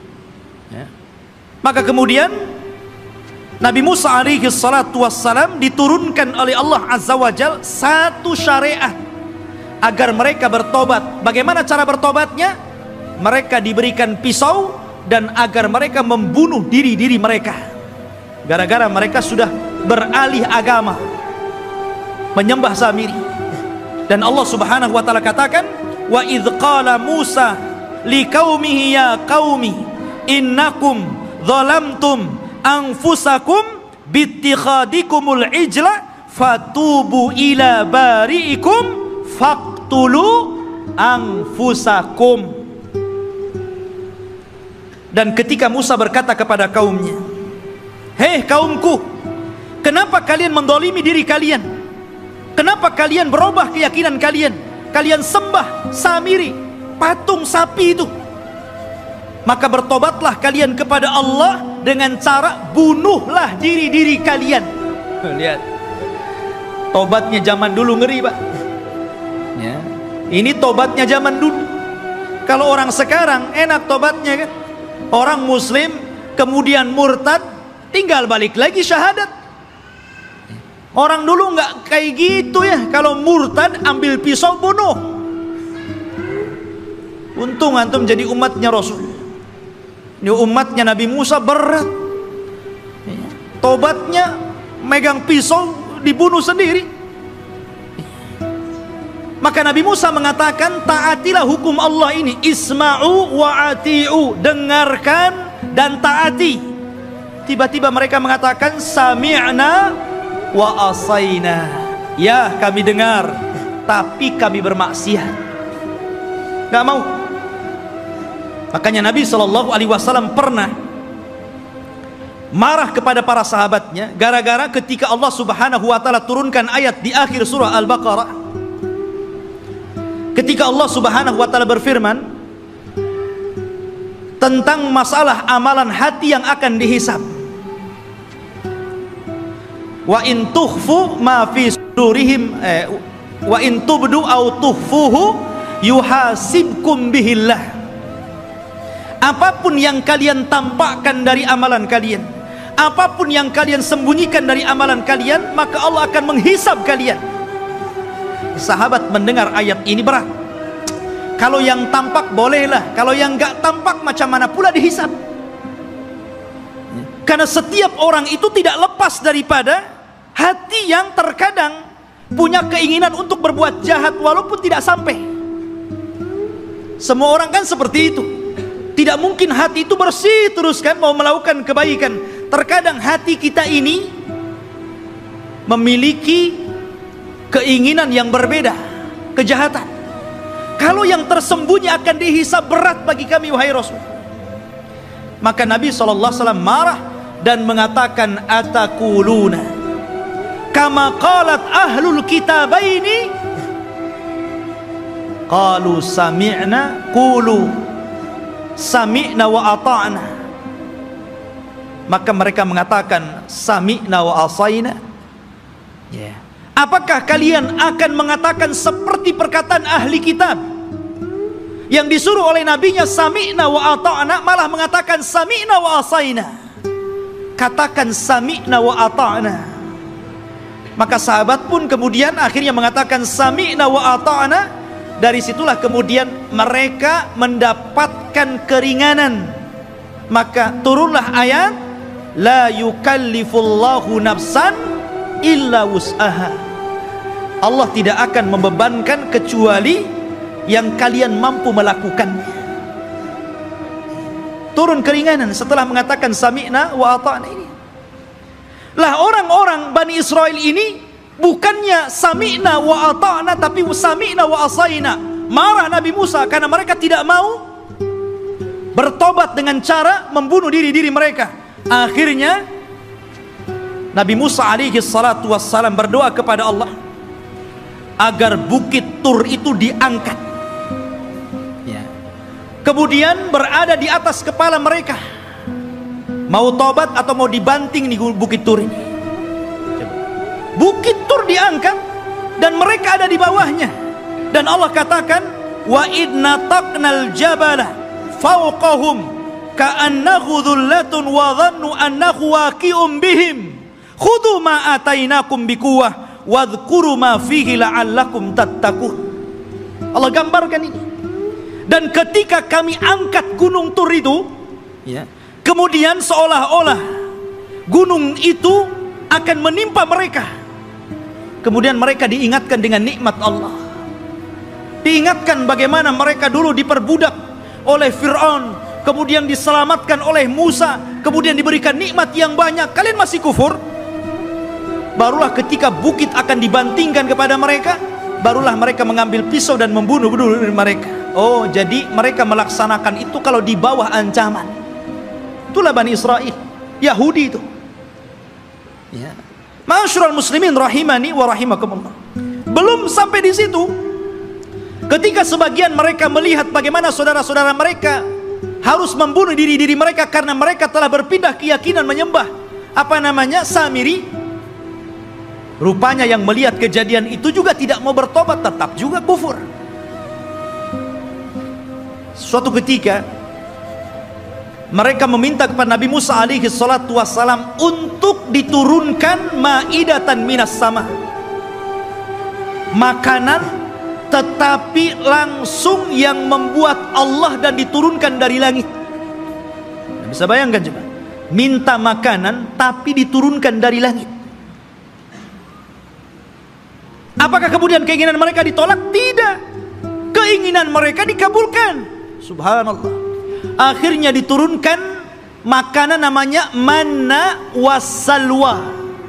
Maka kemudian Nabi Musa alaihi salatu wassalam diturunkan oleh Allah Azza wa Jal satu syariat agar mereka bertobat. Bagaimana cara bertobatnya? Mereka diberikan pisau dan agar mereka membunuh diri-diri mereka gara-gara mereka sudah beralih agama, menyembah Samiri. Dan Allah Subhanahu wa taala katakan, wa idz qala Musa liqaumihi ya qaumi innakum zalamtum anfusakum bittikhadikumul ijla fatubu ila bari'ikum faqtulu anfusakum. Dan ketika Musa berkata kepada kaumnya, hei kaumku, kenapa kalian mendolimi diri kalian? Kenapa kalian berubah keyakinan kalian? Kalian sembah Samiri, patung sapi itu. Maka bertobatlah kalian kepada Allah dengan cara bunuhlah diri-diri kalian. Lihat, tobatnya zaman dulu ngeri, Pak. Ya. Ini tobatnya zaman dulu. Kalau orang sekarang enak tobatnya kan? Orang muslim kemudian murtad, tinggal balik lagi syahadat. Orang dulu nggak kayak gitu ya. Kalau murtad ambil pisau bunuh. Untung antum jadi umatnya Rasul. Ini umatnya Nabi Musa berat. Tobatnya megang pisau dibunuh sendiri. Maka Nabi Musa mengatakan, taatilah hukum Allah ini, isma'u wa ati'u, dengarkan dan taati. Tiba-tiba mereka mengatakan, sami'na wa asayna. Ya, kami dengar, tapi kami bermaksiat. Gak mau. Makanya Nabi SAW pernah marah kepada para sahabatnya gara-gara ketika Allah Subhanahu wa taala turunkan ayat di akhir surah Al-Baqarah. Ketika Allah Subhanahu wa taala berfirman tentang masalah amalan hati yang akan dihisab. Wa in tukhfu ma fi sudurihim wa in tubdu aw tukhfuhu yuhasibkum bihillah. Apapun yang kalian tampakkan dari amalan kalian, apapun yang kalian sembunyikan dari amalan kalian, maka Allah akan menghisab kalian. Sahabat mendengar ayat ini berat. Kalau yang tampak bolehlah, kalau yang enggak tampak macam mana pula dihisab. Karena setiap orang itu tidak lepas daripada hati yang terkadang punya keinginan untuk berbuat jahat walaupun tidak sampai. Semua orang kan seperti itu. Tidak mungkin hati itu bersih terus kan mau melakukan kebaikan. Terkadang hati kita ini memiliki keinginan yang berbeda, kejahatan. Kalau yang tersembunyi akan dihisab berat bagi kami wahai Rasul. Maka Nabi SAW marah dan mengatakan, atakuluna kama qalat ahlul kitabaini qalu sami'na qulu sami'na wa ata'na. Maka mereka mengatakan sami'na wa asayna. Ya. Apakah kalian akan mengatakan seperti perkataan ahli kitab yang disuruh oleh nabinya sami'na wa ata'na, malah mengatakan sami'na wa asayna? katakan sami'na wa ata'na. Maka sahabat pun kemudian akhirnya mengatakan sami'na wa ata'na. Dari situlah kemudian mereka mendapatkan keringanan. Maka turunlah ayat la yukallifullahu nafsan illa wus'aha. Allah tidak akan membebankan kecuali yang kalian mampu melakukannya. Turun keringanan setelah mengatakan sami'na wa ata'na ini. Lah orang-orang Bani Israel ini bukannya sami'na wa ata'na, tapi sami'na wa asaina. Marah Nabi Musa karena mereka tidak mau bertobat dengan cara membunuh diri-diri mereka. Akhirnya Nabi Musa alaihi salatu wassalam berdoa kepada Allah agar bukit Tur itu diangkat, ya. Kemudian berada di atas kepala mereka. Mau tobat atau mau dibanting di bukit Tur ini. Bukit Tur diangkat dan mereka ada di bawahnya. Dan Allah katakan wa idna taqnal jabala fawqahum ka'annahu dhullatun wa dhannu annahu waqi'un bihim khudhu ma atainakum biquwwah wadhkuru ma fihi la'allakum tattaqun. Allah gambarkan ini. Dan ketika kami angkat gunung Tur itu, ya, kemudian seolah-olah gunung itu akan menimpa mereka. Kemudian mereka diingatkan dengan nikmat Allah. Diingatkan bagaimana mereka dulu diperbudak oleh Fir'aun, kemudian diselamatkan oleh Musa, kemudian diberikan nikmat yang banyak. Kalian masih kufur? Barulah ketika bukit akan dibantingkan kepada mereka, barulah mereka mengambil pisau dan membunuh mereka. Oh, jadi mereka melaksanakan itu kalau di bawah ancaman. Itulah Bani Israel, Yahudi itu, ya. Ma'asyiral muslimin rahimani wa rahimakumullah. Belum sampai di situ, ketika sebagian mereka melihat bagaimana saudara-saudara mereka harus membunuh diri-diri mereka karena mereka telah berpindah keyakinan menyembah Samiri. Rupanya yang melihat kejadian itu juga tidak mau bertobat, tetap juga kufur. Suatu ketika mereka meminta kepada Nabi Musa alaihi salatu wassalam untuk diturunkan maidatan minas sama, makanan tetapi langsung yang membuat Allah dan diturunkan dari langit. Bisa bayangkan coba, minta makanan tapi diturunkan dari langit. Apakah kemudian keinginan mereka ditolak? Tidak, keinginan mereka dikabulkan. Subhanallah. Akhirnya diturunkan makanan namanya manna wassalwa.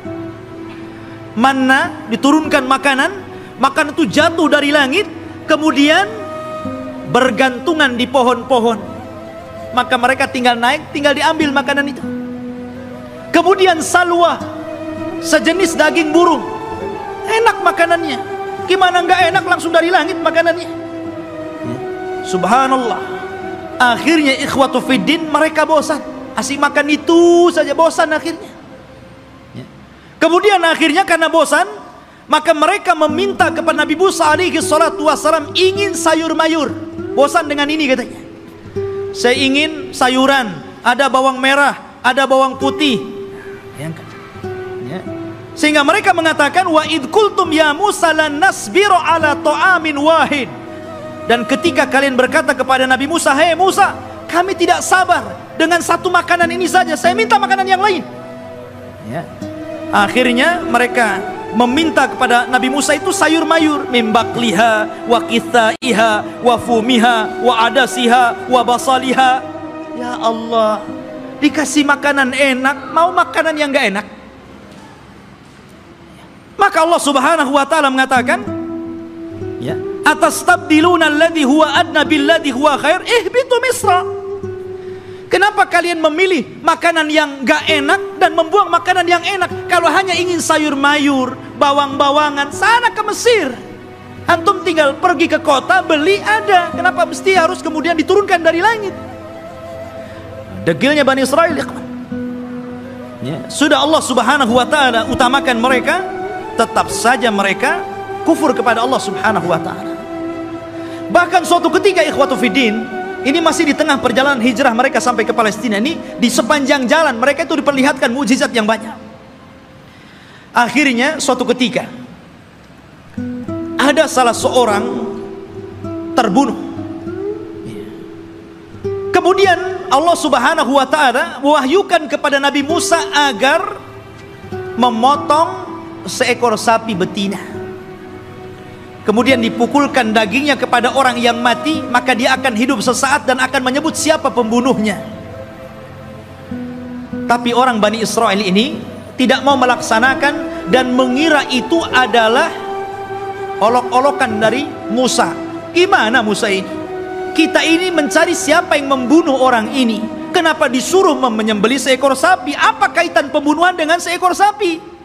Manna, diturunkan makanan itu jatuh dari langit, kemudian bergantungan di pohon-pohon. Maka mereka tinggal naik, tinggal diambil makanan itu. Kemudian salwa, sejenis daging burung. Enak makanannya. Gimana enggak enak, langsung dari langit makanannya. Subhanallah. Akhirnya ikhwatu fiddin, mereka bosan. Asik makan itu saja, bosan akhirnya. Kemudian akhirnya karena bosan, maka mereka meminta kepada Nabi Musa alaihi salatu wassalam ingin sayur mayur. Bosan dengan ini katanya. Saya ingin sayuran, ada bawang merah, ada bawang putih. Bayangkan. Ya. Sehingga mereka mengatakan wa id qultum ya Musa lan nasbiru ala ta'amin wahid. Dan ketika kalian berkata kepada Nabi Musa, "Hei Musa, kami tidak sabar dengan satu makanan ini saja, saya minta makanan yang lain." Ya. Akhirnya mereka meminta kepada Nabi Musa itu sayur mayur, mimbakliha wa kithaiha wa fumiha wa adasiha wa basaliha. Ya Allah, dikasih makanan enak, mau makanan yang enggak enak. Maka Allah Subhanahu wa taala mengatakan, ya, atastabdiluna alladhi huwa adna billadhi huwa khair ihbitu misra. Kenapa kalian memilih makanan yang gak enak dan membuang makanan yang enak? Kalau hanya ingin sayur mayur, bawang-bawangan, sana ke Mesir. Antum tinggal pergi ke kota, beli ada. Kenapa mesti harus kemudian diturunkan dari langit? Degilnya Bani Israel, ya. Sudah Allah Subhanahu wa ta'ala utamakan mereka, tetap saja mereka kufur kepada Allah Subhanahu wa ta'ala. Bahkan suatu ketika ikhwatu fiddin, Ini masih di tengah perjalanan hijrah mereka sampai ke Palestina. Ini di sepanjang jalan mereka itu diperlihatkan mukjizat yang banyak. Akhirnya suatu ketika ada salah seorang terbunuh. Kemudian Allah Subhanahu wa taala mewahyukan kepada Nabi Musa agar memotong seekor sapi betina. Kemudian dipukulkan dagingnya kepada orang yang mati, maka dia akan hidup sesaat dan akan menyebut siapa pembunuhnya. Tapi orang Bani Israel ini tidak mau melaksanakan dan mengira itu adalah olok-olokan dari Musa. Gimana Musa ini? Kita ini mencari siapa yang membunuh orang ini. Kenapa disuruh menyembelih seekor sapi? Apa kaitan pembunuhan dengan seekor sapi?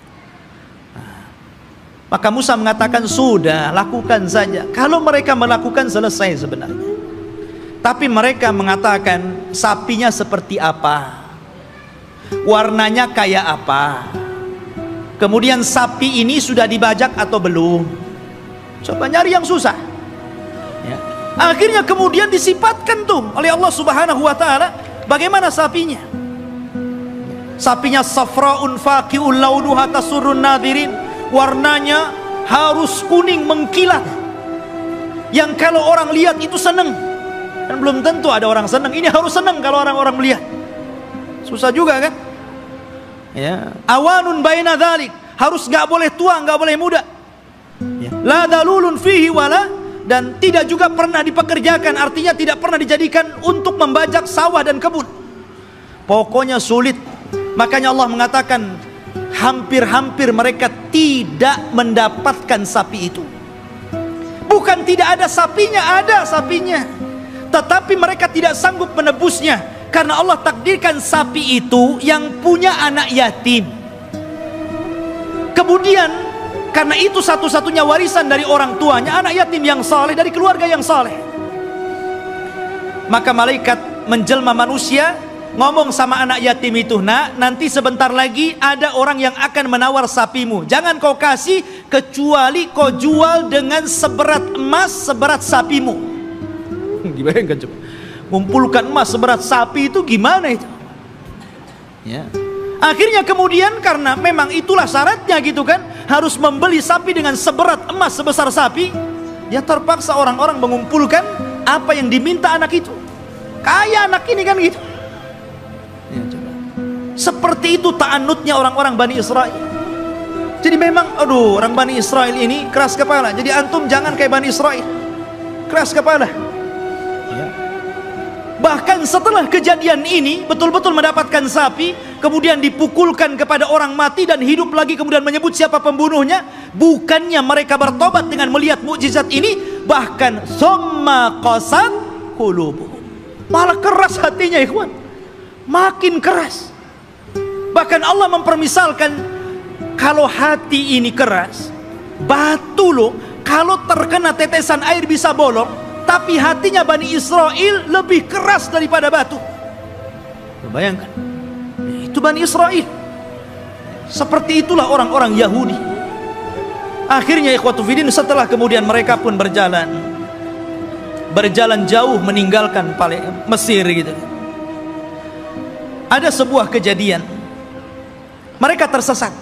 Maka Musa mengatakan, sudah, lakukan saja. Kalau mereka melakukan, selesai sebenarnya. Tapi mereka mengatakan, sapinya seperti apa, warnanya kayak apa, kemudian sapi ini sudah dibajak atau belum. Coba nyari yang susah ya. Akhirnya kemudian disifatkan tuh oleh Allah Subhanahu wa taala bagaimana sapinya. Sapinya safraun faqi'ul launuha tasurrun nadirin, warnanya harus kuning mengkilat, yang kalau orang lihat itu senang. Dan belum tentu ada orang senang. Ini harus senang kalau orang-orang melihat. Susah juga kan ya. Awanun baina dzalik, harus nggak boleh tua, nggak boleh muda ya. La dalulun fihi wala, dan tidak juga pernah dipekerjakan, artinya tidak pernah dijadikan untuk membajak sawah dan kebun. Pokoknya sulit. Makanya Allah mengatakan hampir-hampir mereka tidak mendapatkan sapi itu. Bukan tidak ada sapinya, ada sapinya, tetapi mereka tidak sanggup menebusnya, karena Allah takdirkan sapi itu yang punya anak yatim. Kemudian karena itu satu-satunya warisan dari orang tuanya, anak yatim yang saleh dari keluarga yang saleh. Maka malaikat menjelma manusia, ngomong sama anak yatim itu, nak, nanti sebentar lagi ada orang yang akan menawar sapimu. Jangan kau kasih kecuali kau jual dengan seberat emas seberat sapimu. Dibayangkan coba, ngumpulkan emas seberat sapi itu gimana itu? Ya. Akhirnya kemudian karena memang itulah syaratnya gitu kan, harus membeli sapi dengan seberat emas sebesar sapi, dia terpaksa orang-orang mengumpulkan apa yang diminta anak itu. Kaya anak ini kan gitu. Ya, coba. Seperti itu ta'annutnya orang-orang Bani Israel. Jadi memang aduh, orang Bani Israel ini keras kepala. Jadi antum jangan kayak Bani Israel, keras kepala ya. Bahkan setelah kejadian ini betul-betul mendapatkan sapi, kemudian dipukulkan kepada orang mati dan hidup lagi, kemudian menyebut siapa pembunuhnya. Bukannya mereka bertobat dengan melihat mukjizat ini, bahkan summa qasat qulubuhum, malah keras hatinya ikhwan, makin keras. Bahkan Allah mempermisalkan, kalau hati ini keras, batu loh, kalau terkena tetesan air bisa bolong, tapi hatinya Bani Israel lebih keras daripada batu. Bayangkan, itu Bani Israel. Seperti itulah orang-orang Yahudi. Akhirnya ikhwatu fiddin, setelah kemudian mereka pun berjalan jauh meninggalkan Mesir gitu. Ada sebuah kejadian, mereka tersesat.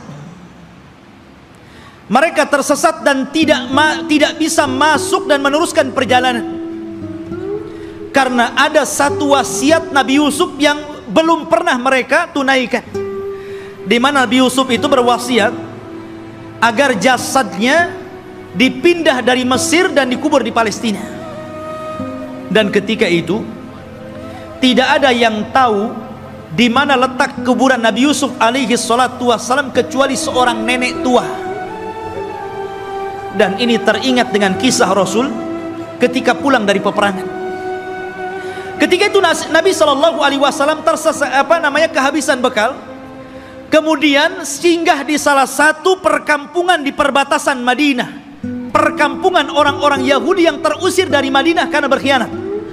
Mereka tersesat dan tidak bisa masuk dan meneruskan perjalanan, karena ada satu wasiat Nabi Yusuf yang belum pernah mereka tunaikan, di mana Nabi Yusuf itu berwasiat agar jasadnya dipindah dari Mesir dan dikubur di Palestina. Dan ketika itu tidak ada yang tahu di mana letak kuburan Nabi Yusuf alaihi salatu wassalam kecuali seorang nenek tua. Dan ini teringat dengan kisah Rasul ketika pulang dari peperangan. Ketika itu Nabi Shallallahu Alaihi Wasallam kehabisan bekal, kemudian singgah di salah satu perkampungan di perbatasan Madinah, perkampungan orang-orang Yahudi yang terusir dari Madinah karena berkhianat.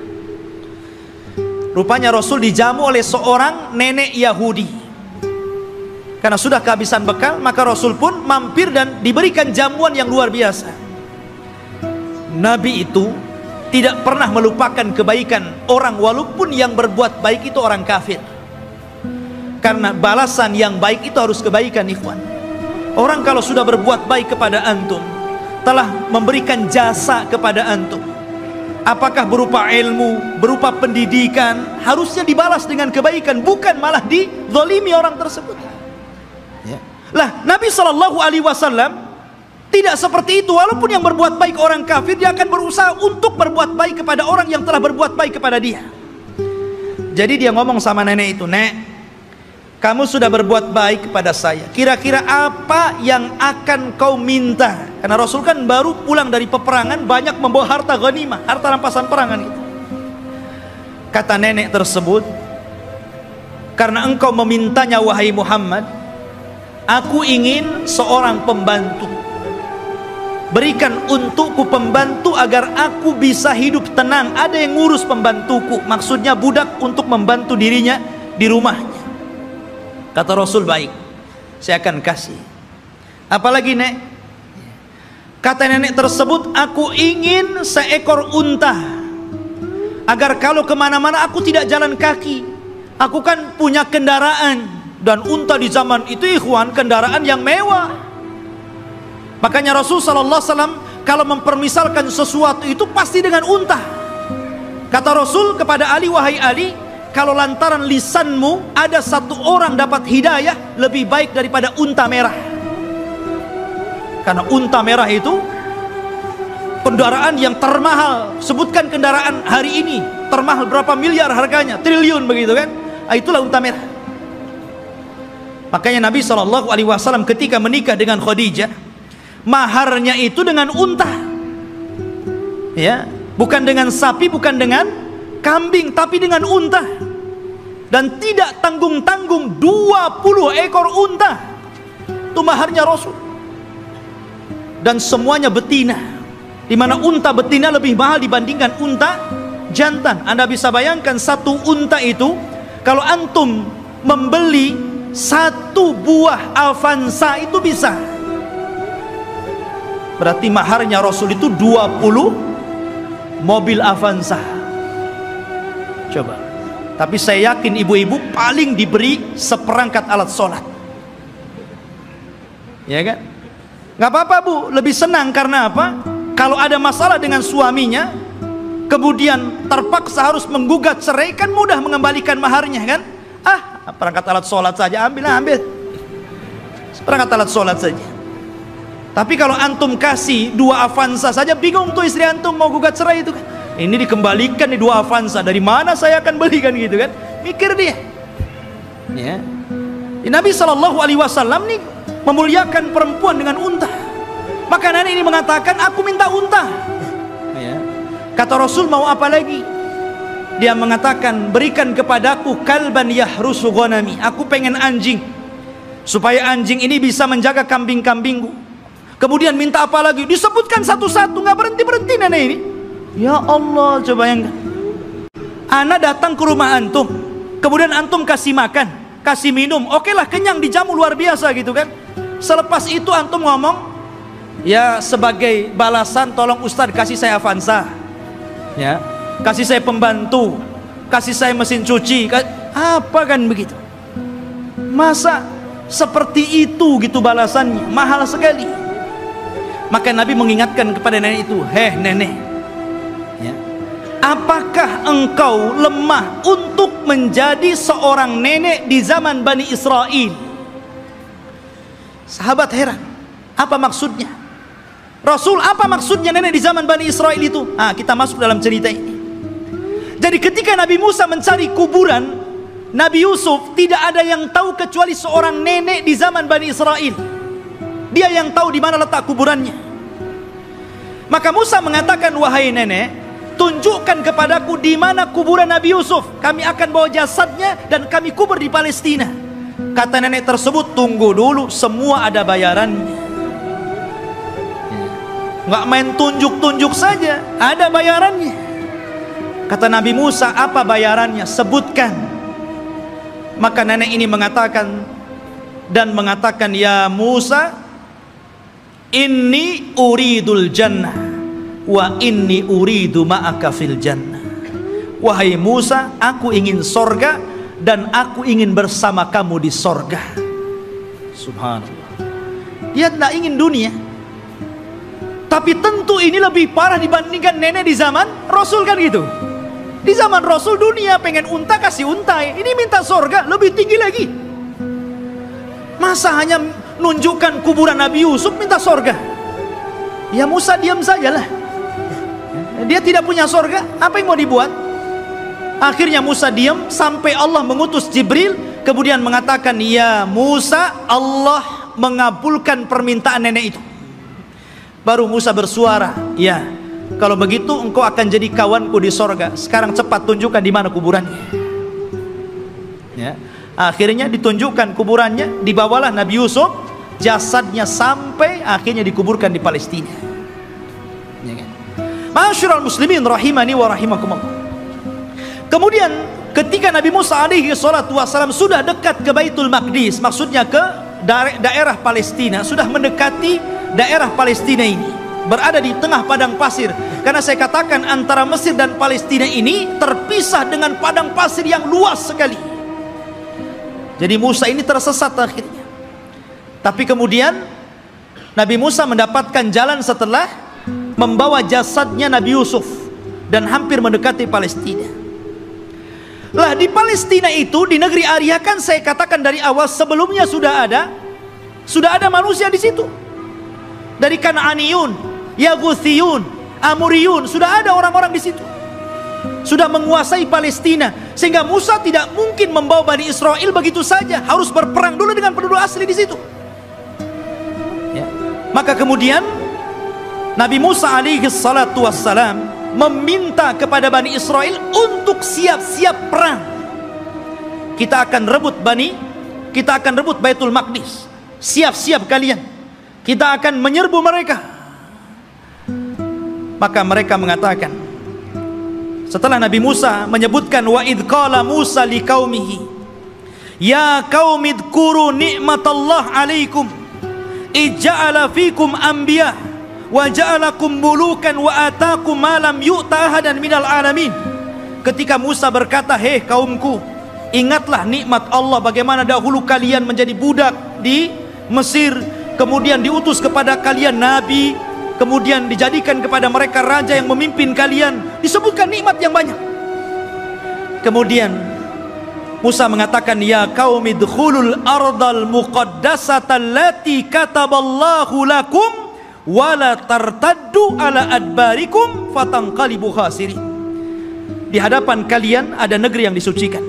Rupanya Rasul dijamu oleh seorang nenek Yahudi. Karena sudah kehabisan bekal, maka Rasul pun mampir dan diberikan jamuan yang luar biasa. Nabi itu tidak pernah melupakan kebaikan orang, walaupun yang berbuat baik itu orang kafir. Karena balasan yang baik itu harus kebaikan, ikhwan. Orang kalau sudah berbuat baik kepada antum, telah memberikan jasa kepada antum, apakah berupa ilmu, berupa pendidikan, harusnya dibalas dengan kebaikan, bukan malah dizalimi orang tersebut. Ya. Lah, Nabi SAW tidak seperti itu. Walaupun yang berbuat baik orang kafir, dia akan berusaha untuk berbuat baik kepada orang yang telah berbuat baik kepada dia. Jadi dia ngomong sama nenek itu, "Nek, kamu sudah berbuat baik kepada saya. Kira-kira apa yang akan kau minta?" Karena Rasul kan baru pulang dari peperangan, banyak membawa harta ghanimah, harta rampasan perangan itu. Kata nenek tersebut, "Karena engkau memintanya wahai Muhammad, aku ingin seorang pembantu. Berikan untukku pembantu agar aku bisa hidup tenang. Ada yang ngurus pembantuku." Maksudnya budak untuk membantu dirinya di rumahnya. Kata Rasul, "Baik, saya akan kasih. Apalagi, Nek?" Kata nenek tersebut, "Aku ingin seekor unta, agar kalau kemana-mana aku tidak jalan kaki. Aku kan punya kendaraan, dan unta di zaman itu, ikhwan, kendaraan yang mewah." Makanya Rasul SAW kalau mempermisalkan sesuatu itu pasti dengan unta. Kata Rasul kepada Ali, "Wahai Ali, kalau lantaran lisanmu ada satu orang dapat hidayah, lebih baik daripada unta merah." Karena unta merah itu kendaraan yang termahal. Sebutkan kendaraan hari ini termahal berapa miliar harganya, triliun begitu kan. Itulah unta merah. Makanya Nabi SAW ketika menikah dengan Khadijah, maharnya itu dengan unta. Ya, bukan dengan sapi, bukan dengan kambing, tapi dengan unta. Dan tidak tanggung-tanggung, 20 ekor unta. Itu maharnya Rasul. Dan semuanya betina, dimana unta betina lebih mahal dibandingkan unta jantan. Anda bisa bayangkan satu unta itu, kalau antum membeli satu buah Avanza itu bisa, berarti maharnya Rasul itu 20 mobil Avanza. Coba. Tapi saya yakin ibu-ibu paling diberi seperangkat alat sholat. Ya kan? Gak apa-apa, Bu, lebih senang. Karena apa? Kalau ada masalah dengan suaminya, kemudian terpaksa harus menggugat cerai, kan mudah mengembalikan maharnya kan. Perangkat alat sholat saja, ambil perangkat alat sholat saja. Tapi kalau antum kasih 2 Avanza saja, bingung tuh istri antum mau gugat cerai itu kan. Ini dikembalikan nih 2 Avanza, dari mana saya akan belikan gitu kan. Mikir dia. Ya. Nabi SAW nih memuliakan perempuan dengan unta. Maka nenek ini mengatakan, "Aku minta unta." Ya. Kata Rasul, "Mau apa lagi?" Dia mengatakan, "Berikan kepadaku kalban yahrusu ghanami." Aku pengen anjing, supaya anjing ini bisa menjaga kambing-kambingku. Kemudian minta apa lagi? Disebutkan satu-satu, nggak berhenti-berhenti nenek ini. Ya Allah, coba bayangkan. Ana datang ke rumah antum, kemudian antum kasih makan, kasih minum, oke lah, kenyang, dijamu luar biasa gitu kan. Selepas itu antum ngomong, "Ya, sebagai balasan tolong Ustadz kasih saya Avanza, ya, kasih saya pembantu, kasih saya mesin cuci." Apa kan begitu? Masa seperti itu gitu balasannya? Mahal sekali. Maka Nabi mengingatkan kepada nenek itu, "Heh nenek, ya, apakah engkau lemah untuk menjadi seorang nenek di zaman Bani Israel?" Sahabat heran, apa maksudnya? Rasul, apa maksudnya nenek di zaman Bani Israel itu? Kita masuk dalam cerita ini. Jadi ketika Nabi Musa mencari kuburan Nabi Yusuf, tidak ada yang tahu kecuali seorang nenek di zaman Bani Israel. Dia yang tahu di mana letak kuburannya. Maka Musa mengatakan, "Wahai nenek, tunjukkan kepadaku di mana kuburan Nabi Yusuf. Kami akan bawa jasadnya dan kami kubur di Palestina." Kata nenek tersebut, "Tunggu dulu, semua ada bayarannya. Nggak main tunjuk-tunjuk saja, ada bayarannya." Kata Nabi Musa, "Apa bayarannya? Sebutkan." Maka nenek ini mengatakan, "Ya Musa, inni uridul jannah wa inni uridu ma'aka fil jannah. Wahai Musa, aku ingin sorga dan aku ingin bersama kamu di sorga. Subhanallah. Dia tidak ingin dunia. Tapi tentu ini lebih parah dibandingkan nenek di zaman Rasul, kan gitu. Di zaman Rasul dunia, pengen unta kasih untai, ini minta sorga lebih tinggi lagi. Masa hanya nunjukkan kuburan Nabi Yusuf minta sorga? Ya Musa diam sajalah. Dia tidak punya sorga, apa yang mau dibuat? Akhirnya Musa diam sampai Allah mengutus Jibril, kemudian mengatakan, ya Musa, Allah mengabulkan permintaan nenek itu. Baru Musa bersuara, ya, kalau begitu engkau akan jadi kawanku di sorga. Sekarang cepat tunjukkan di mana kuburannya. Ya. Akhirnya ditunjukkan kuburannya, dibawalah Nabi Yusuf, jasadnya sampai akhirnya dikuburkan di Palestina. Ya kan? Ma'asyiral muslimin rahimani wa rahimakumullah. Kemudian ketika Nabi Musa alaihi salatu wassalam sudah dekat ke Baitul Maqdis, maksudnya ke daerah Palestina, sudah mendekati daerah Palestina ini, berada di tengah padang pasir. Karena saya katakan antara Mesir dan Palestina ini terpisah dengan padang pasir yang luas sekali. Jadi Musa ini tersesat akhirnya. Tapi kemudian Nabi Musa mendapatkan jalan setelah membawa jasadnya Nabi Yusuf dan hampir mendekati Palestina. Lah di Palestina itu, di negeri Arya, kan saya katakan dari awal sebelumnya sudah ada manusia di situ. Dari Kanaaniyun, Yaguthiyun, Amuriyun, sudah ada orang-orang di situ. Sudah menguasai Palestina, sehingga Musa tidak mungkin membawa Bani Israel begitu saja, harus berperang dulu dengan penduduk asli di situ. Ya. Maka kemudian Nabi Musa alaihi salatu wassalam meminta kepada Bani Israel untuk siap-siap perang. Kita akan rebut Baitul Maqdis. Siap-siap kalian. Kita akan menyerbu mereka. Maka mereka mengatakan, setelah Nabi Musa menyebutkan, wa idh qala Musa liqaumihi ya qaumi dzkuru ni'matallah alaikum ij'ala fikum anbiya wa ja'alakum mulukan wa atakum ma lam yu'ta ahadan minal alamin. Ketika Musa berkata, hei kaumku, ingatlah nikmat Allah, bagaimana dahulu kalian menjadi budak di Mesir, kemudian diutus kepada kalian nabi, kemudian dijadikan kepada mereka raja yang memimpin kalian, disebutkan nikmat yang banyak. Kemudian Musa mengatakan, ya qaumi dkhulul ardal muqaddasata allati kataballahu lakum wala tartaddu ala adbarikum fatanqalibu khasirin. Di hadapan kalian ada negeri yang disucikan.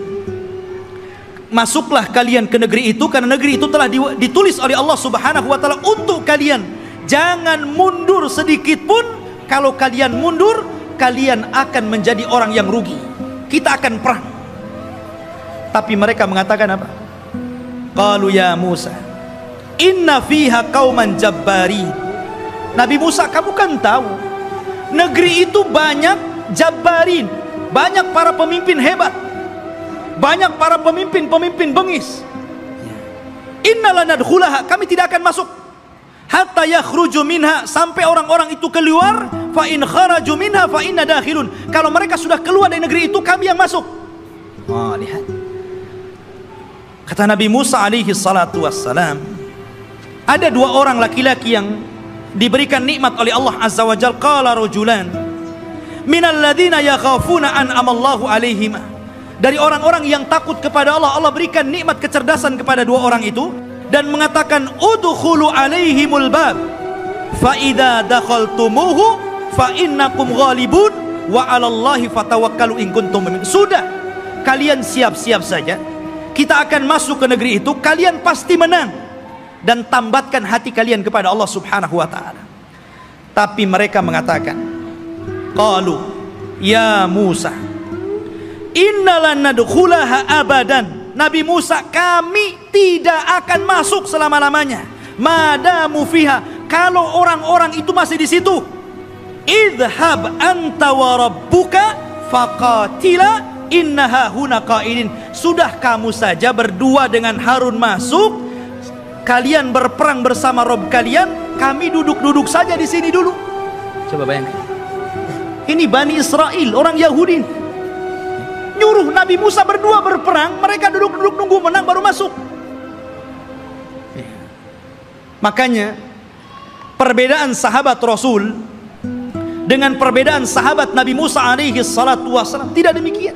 Masuklah kalian ke negeri itu, karena negeri itu telah ditulis oleh Allah Subhanahu wa taala untuk kalian. Jangan mundur sedikit pun. Kalau kalian mundur, kalian akan menjadi orang yang rugi. Kita akan perang. Tapi mereka mengatakan apa? Qalu ya Musa, inna fiha qauman jabbarin. Nabi Musa, kamu kan tahu negeri itu banyak jabbarin, banyak para pemimpin hebat, banyak para pemimpin bengis. Inna lanadkhulaha, kami tidak akan masuk hatta yakhruju minha, sampai orang-orang itu keluar. Fa in kharaju minha fa inna dakhilun, kalau mereka sudah keluar dari negeri itu, kami yang masuk. Lihat, kata Nabi Musa alaihi salatu wassalam, ada dua orang laki-laki yang diberikan nikmat oleh Allah azza wa jalla. Qala rajulan minal ladzina yakhafuna an'amallahu alaihim, dari orang-orang yang takut kepada Allah, Allah berikan nikmat kecerdasan kepada dua orang itu, dan mengatakan udkhulu alaihimul bab fa idza dakhaltumuhu fa innakum ghalibun wa 'alallahi fatawakkalu in kuntum mu'minin. Sudah, kalian siap-siap saja, kita akan masuk ke negeri itu, kalian pasti menang, dan tambatkan hati kalian kepada Allah Subhanahu wa taala. Tapi mereka mengatakan, qalu ya Musa innalan nadkhulaha abadan. Nabi Musa, kami tidak akan masuk selama-lamanya. Madamu fiha, kalau orang-orang itu masih di situ. Idhab anta wa rabbuka faqatila innaha huna qaidin. Sudah, kamu saja berdua dengan Harun masuk, kalian berperang bersama Rob kalian, kami duduk-duduk saja di sini dulu. Coba bayangkan. Ini Bani Israel, orang Yahudi, nyuruh Nabi Musa berdua berperang, mereka duduk-duduk nunggu menang baru masuk. Makanya perbedaan sahabat Rasul dengan perbedaan sahabat Nabi Musa alaihi salatu wassalam tidak demikian.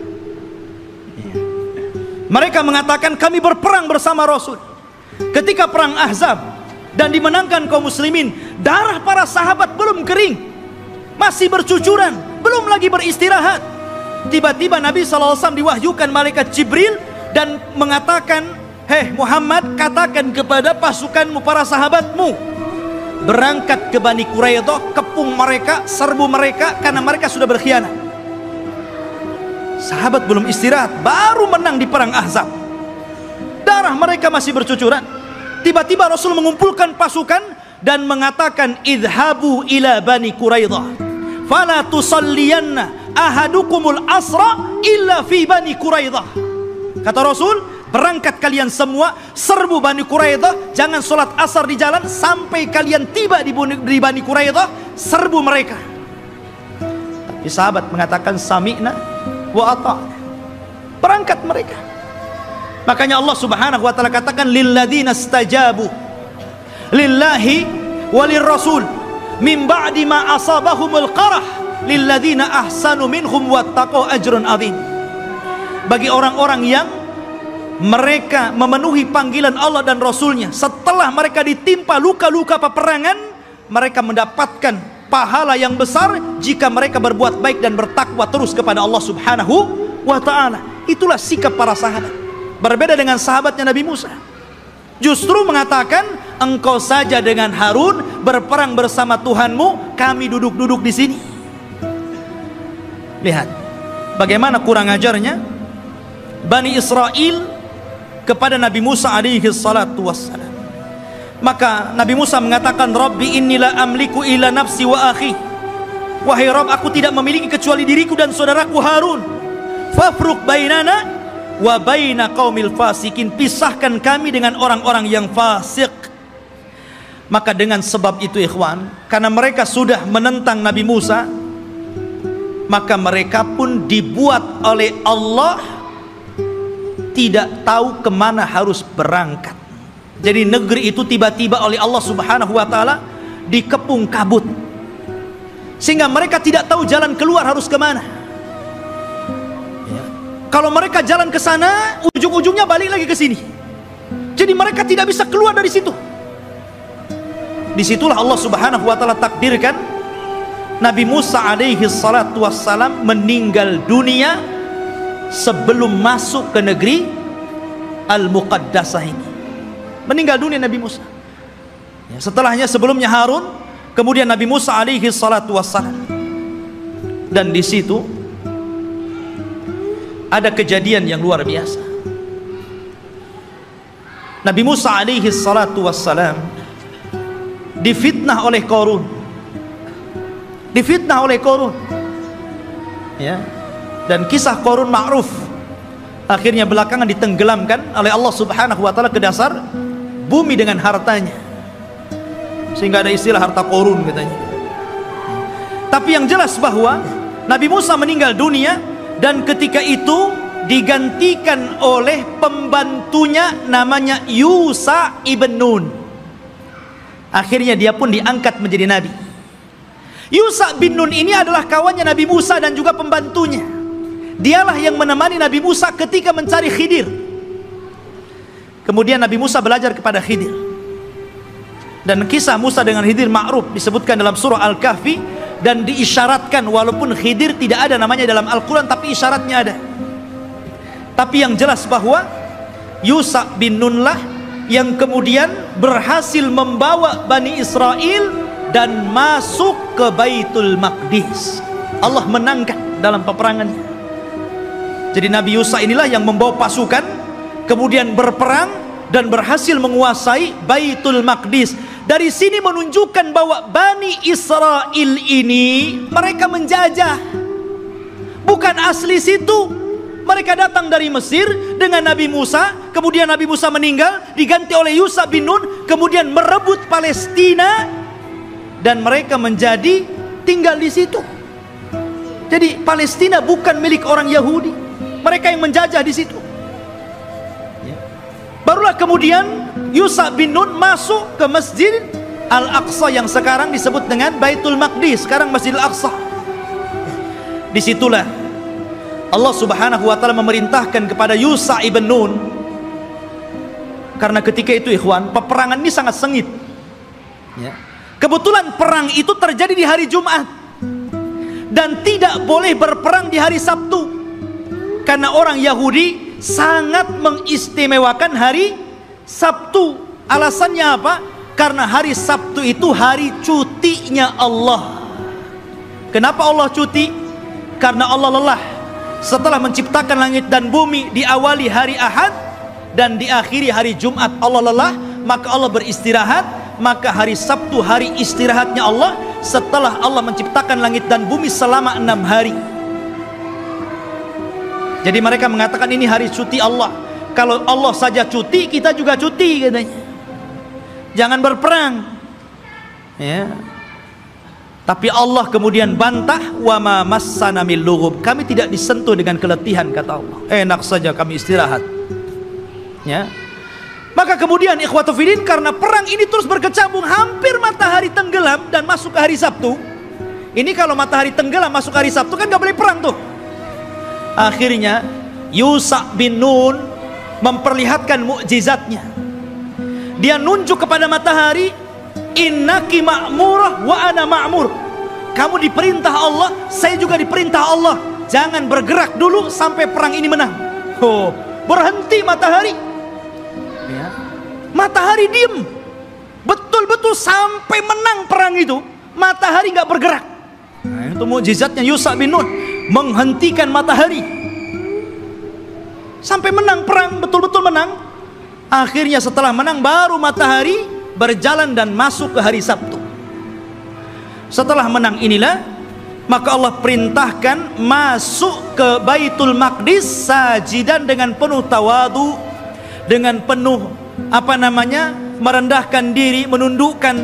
Mereka mengatakan kami berperang bersama Rasul. Ketika perang Ahzab dan dimenangkan kaum muslimin, darah para sahabat belum kering, masih bercucuran, belum lagi beristirahat. Tiba-tiba Nabi SAW diwahyukan malaikat Jibril dan mengatakan, "Hei Muhammad, katakan kepada pasukanmu, para sahabatmu, berangkat ke Bani Quraidah, kepung mereka, serbu mereka, karena mereka sudah berkhianat." Sahabat belum istirahat, baru menang di perang Ahzab. Darah mereka masih bercucuran. Tiba-tiba Rasul mengumpulkan pasukan dan mengatakan, "Idhabu ila Bani Quraidah, fala tusalliyanna ahadukumul asra illa fi Bani Quraidah." Kata Rasul, berangkat kalian semua, serbu Bani Quraidah, jangan sholat asar di jalan sampai kalian tiba di Bani Quraidah, serbu mereka. Tapi sahabat mengatakan, "Sami'na wa ata'na." Berangkat mereka. Makanya Allah Subhanahu wa taala katakan, "Lilladzina istajabu lillahi walir rasul min ba'di ma asabahumul qarah lilladzina ahsanu minhum wattaqau ajrun adzim." Bagi orang-orang yang mereka memenuhi panggilan Allah dan Rasulnya, setelah mereka ditimpa luka-luka peperangan, mereka mendapatkan pahala yang besar jika mereka berbuat baik dan bertakwa terus kepada Allah Subhanahu wa ta'ala. Itulah sikap para sahabat. Berbeda dengan sahabatnya Nabi Musa, justru mengatakan, "Engkau saja dengan Harun berperang bersama Tuhanmu, kami duduk-duduk di sini." Lihat bagaimana kurang ajarnya Bani Israel kepada Nabi Musa alaihi salatu wassalam. Maka Nabi Musa mengatakan, "Rabbi inni la amliku illa nafsi wa akhi." Wahai Rabb, aku tidak memiliki kecuali diriku dan saudaraku Harun. Fafruq bainana wa baina qaumil fasikin. Pisahkan kami dengan orang-orang yang fasik. Maka dengan sebab itu ikhwan, karena mereka sudah menentang Nabi Musa, maka mereka pun dibuat oleh Allah tidak tahu kemana harus berangkat. Jadi negeri itu tiba-tiba oleh Allah Subhanahu wa ta'ala dikepung kabut, sehingga mereka tidak tahu jalan keluar harus kemana. Kalau mereka jalan ke sana, ujung-ujungnya balik lagi ke sini. Jadi mereka tidak bisa keluar dari situ. Disitulah Allah Subhanahu wa ta'ala takdirkan Nabi Musa alaihi salatu wassalam meninggal dunia sebelum masuk ke negeri Al-Muqaddasah ini. Meninggal dunia Nabi Musa. Setelahnya, sebelumnya Harun, kemudian Nabi Musa alaihi salatu wassalam. Dan di situ ada kejadian yang luar biasa. Nabi Musa alaihi salatu wassalam difitnah oleh Qarun. Difitnah oleh Qarun. Ya. Dan kisah Qarun ma'ruf. Akhirnya belakangan ditenggelamkan oleh Allah Subhanahu wa taala ke dasar bumi dengan hartanya, sehingga ada istilah harta Qarun katanya. Tapi yang jelas bahwa Nabi Musa meninggal dunia, dan ketika itu digantikan oleh pembantunya namanya Yusha ibn Nun. Akhirnya dia pun diangkat menjadi nabi. Yusha bin Nun ini adalah kawannya Nabi Musa dan juga pembantunya. Dialah yang menemani Nabi Musa ketika mencari Khidir. Kemudian Nabi Musa belajar kepada Khidir. Dan kisah Musa dengan Khidir ma'ruf disebutkan dalam surah Al-Kahfi, dan diisyaratkan, walaupun Khidir tidak ada namanya dalam Al-Quran, tapi isyaratnya ada. Tapi yang jelas bahwa Yusha bin Nun lah yang kemudian berhasil membawa Bani Israel dan masuk ke Baitul Maqdis. Allah menangkan dalam peperangannya. Jadi Nabi Yusha inilah yang membawa pasukan, kemudian berperang dan berhasil menguasai Baitul Maqdis. Dari sini menunjukkan bahwa Bani Israel ini mereka menjajah, bukan asli situ. Mereka datang dari Mesir dengan Nabi Musa, kemudian Nabi Musa meninggal, diganti oleh Yusha bin Nun, kemudian merebut Palestina, dan mereka menjadi tinggal di situ. Jadi Palestina bukan milik orang Yahudi, mereka yang menjajah di situ. Barulah kemudian Yusha bin Nun masuk ke Masjid Al-Aqsa yang sekarang disebut dengan Baitul Maqdis, sekarang Masjid Al-Aqsa. Disitulah Allah Subhanahu wa taala memerintahkan kepada Yusha ibn Nun, karena ketika itu ikhwan, peperangan ini sangat sengit. Kebetulan perang itu terjadi di hari Jumat dan tidak boleh berperang di hari Sabtu, karena orang Yahudi sangat mengistimewakan hari Sabtu. Alasannya apa? Karena hari Sabtu itu hari cutinya Allah. Kenapa Allah cuti? Karena Allah lelah setelah menciptakan langit dan bumi. Diawali hari Ahad dan diakhiri hari Jumat. Allah lelah, maka Allah beristirahat. Maka hari Sabtu hari istirahatnya Allah setelah Allah menciptakan langit dan bumi selama 6 hari. Jadi mereka mengatakan ini hari cuti Allah. Kalau Allah saja cuti, kita juga cuti katanya. Jangan berperang. Ya. Tapi Allah kemudian bantah, wa ma massana min lughub. Kami tidak disentuh dengan keletihan, kata Allah. Enak saja kami istirahat. Ya. Maka kemudian ikhwatu fillah, karena perang ini terus berkecambung, hampir matahari tenggelam dan masuk ke hari Sabtu. Ini kalau matahari tenggelam masuk hari Sabtu kan gak boleh perang tuh. Akhirnya Yusha bin Nun memperlihatkan mukjizatnya. Dia nunjuk kepada matahari, innaki ma'murah wa ana ma'mur. Kamu diperintah Allah, saya juga diperintah Allah. Jangan bergerak dulu sampai perang ini menang. Oh, berhenti matahari. Ya. Matahari diem, betul-betul sampai menang perang itu. Matahari nggak bergerak. Nah, itu mukjizatnya Yusha bin Nun, menghentikan matahari sampai menang perang, betul-betul menang. Akhirnya setelah menang baru matahari berjalan dan masuk ke hari Sabtu. Setelah menang inilah maka Allah perintahkan masuk ke Baitul Maqdis sajidan dengan penuh tawadu, dengan penuh merendahkan diri, menundukkan